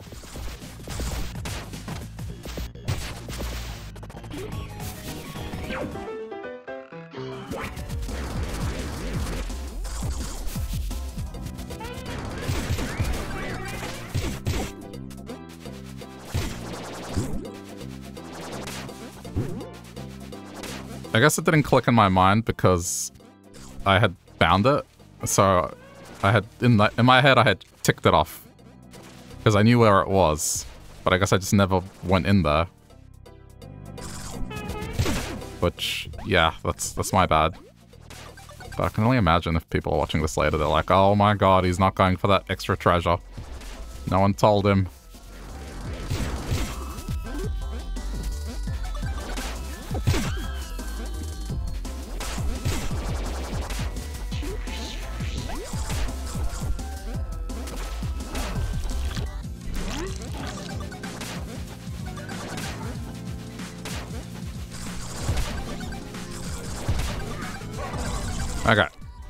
I guess it didn't click in my mind because I had found it, so I had in my head I had ticked it off because I knew where it was, but I guess I just never went in there. Which, yeah, that's my bad. But I can only imagine if people are watching this later, they're like, "Oh my god, he's not going for that extra treasure. No one told him." Okay.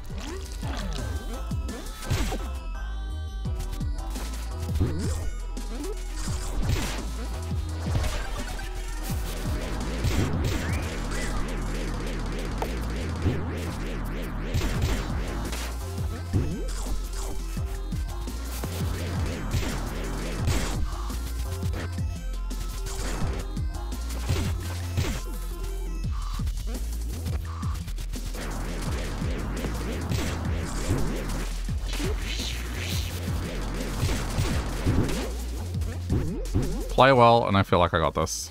Play well, and I feel like I got this.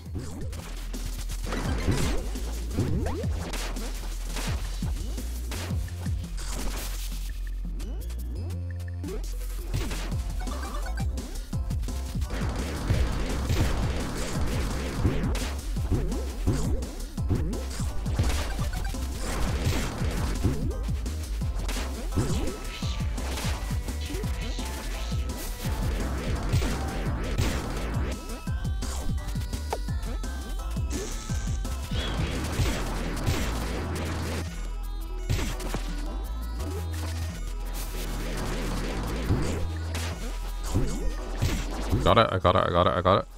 Got it, I got it, I got it, I got it.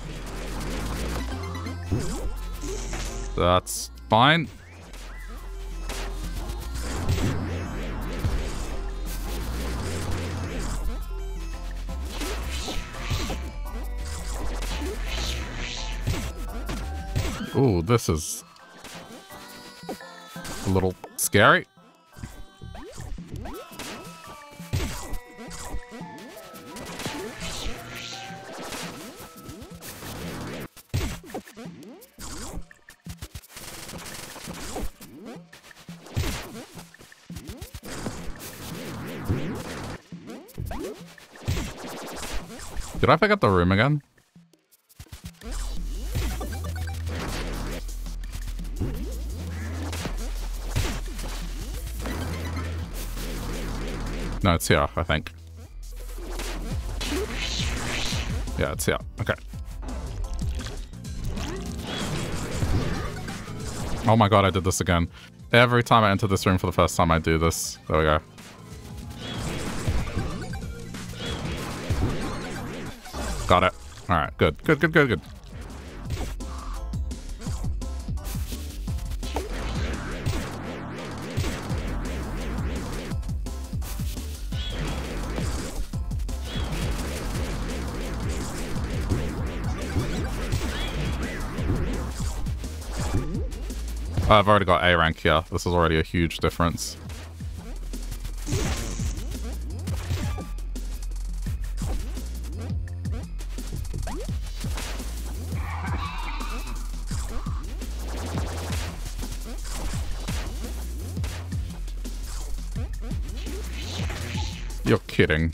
That's fine. Ooh, this is a little scary. Did I pick up the room again? No, it's here, I think. Yeah, it's here. Okay. Oh my god, I did this again. Every time I enter this room for the first time, I do this. There we go. Got it. Alright, good. Good, good, good, good. I've already got A rank here. This is already a huge difference. You're kidding.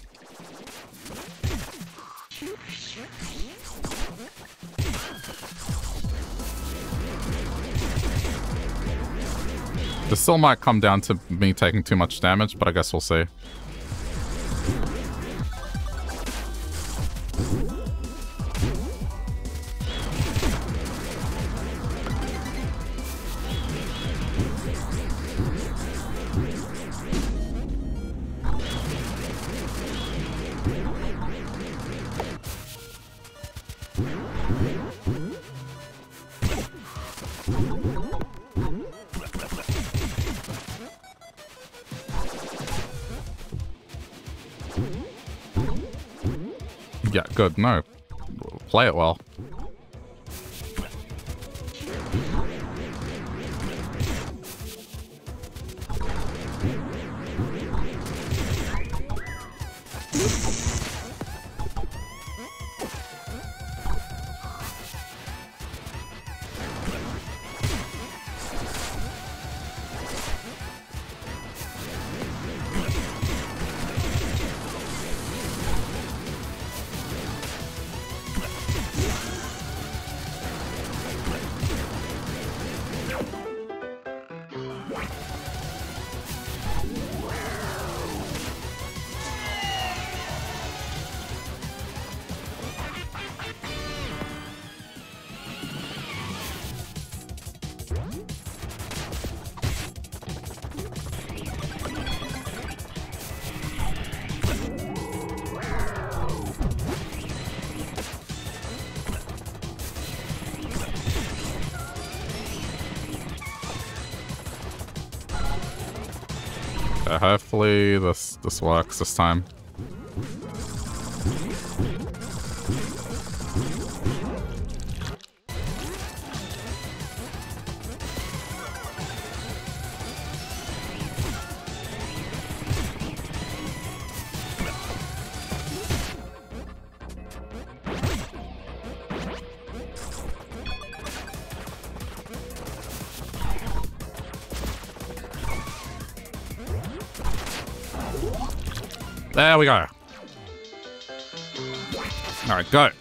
This still might come down to me taking too much damage, but I guess we'll see. Yeah, good. No. Play it well. Hopefully this works this time. There we go. All right, go.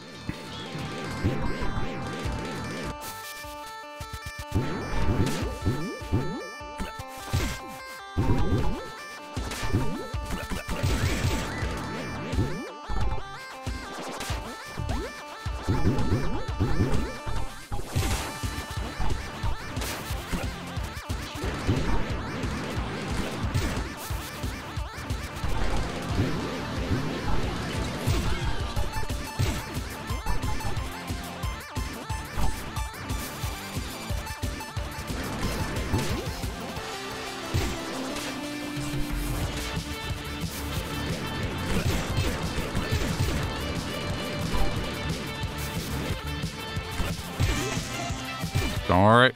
Don't worry.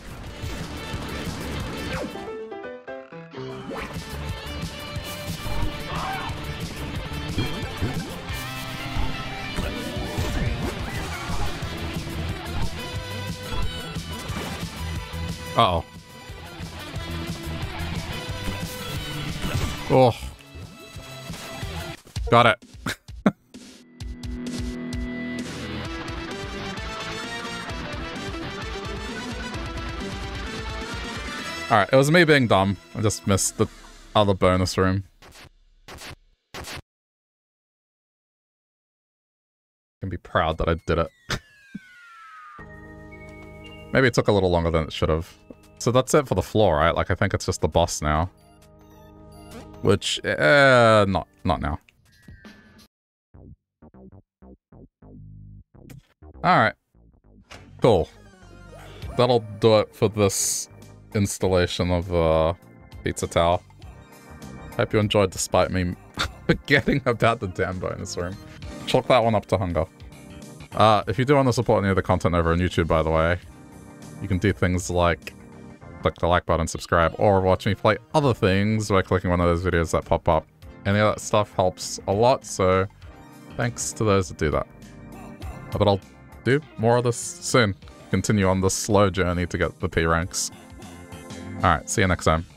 Uh-oh. Oh. Got it. Alright, it was me being dumb. I just missed the other bonus room. can be proud that I did it. Maybe it took a little longer than it should have. So that's it for the floor, right? Like, I think it's just the boss now. Which, not now. Alright. Cool. That'll do it for this installation of Pizza Tower. Hope you enjoyed despite me forgetting about the damn bonus room. Chalk that one up to hunger. If you do want to support any of the content over on YouTube, by the way, you can do things like click the like button, subscribe, or watch me play other things by clicking one of those videos that pop up. Any of that stuff helps a lot, so thanks to those that do that. But I'll do more of this soon. Continue on this slow journey to get the P ranks. Alright, see you next time.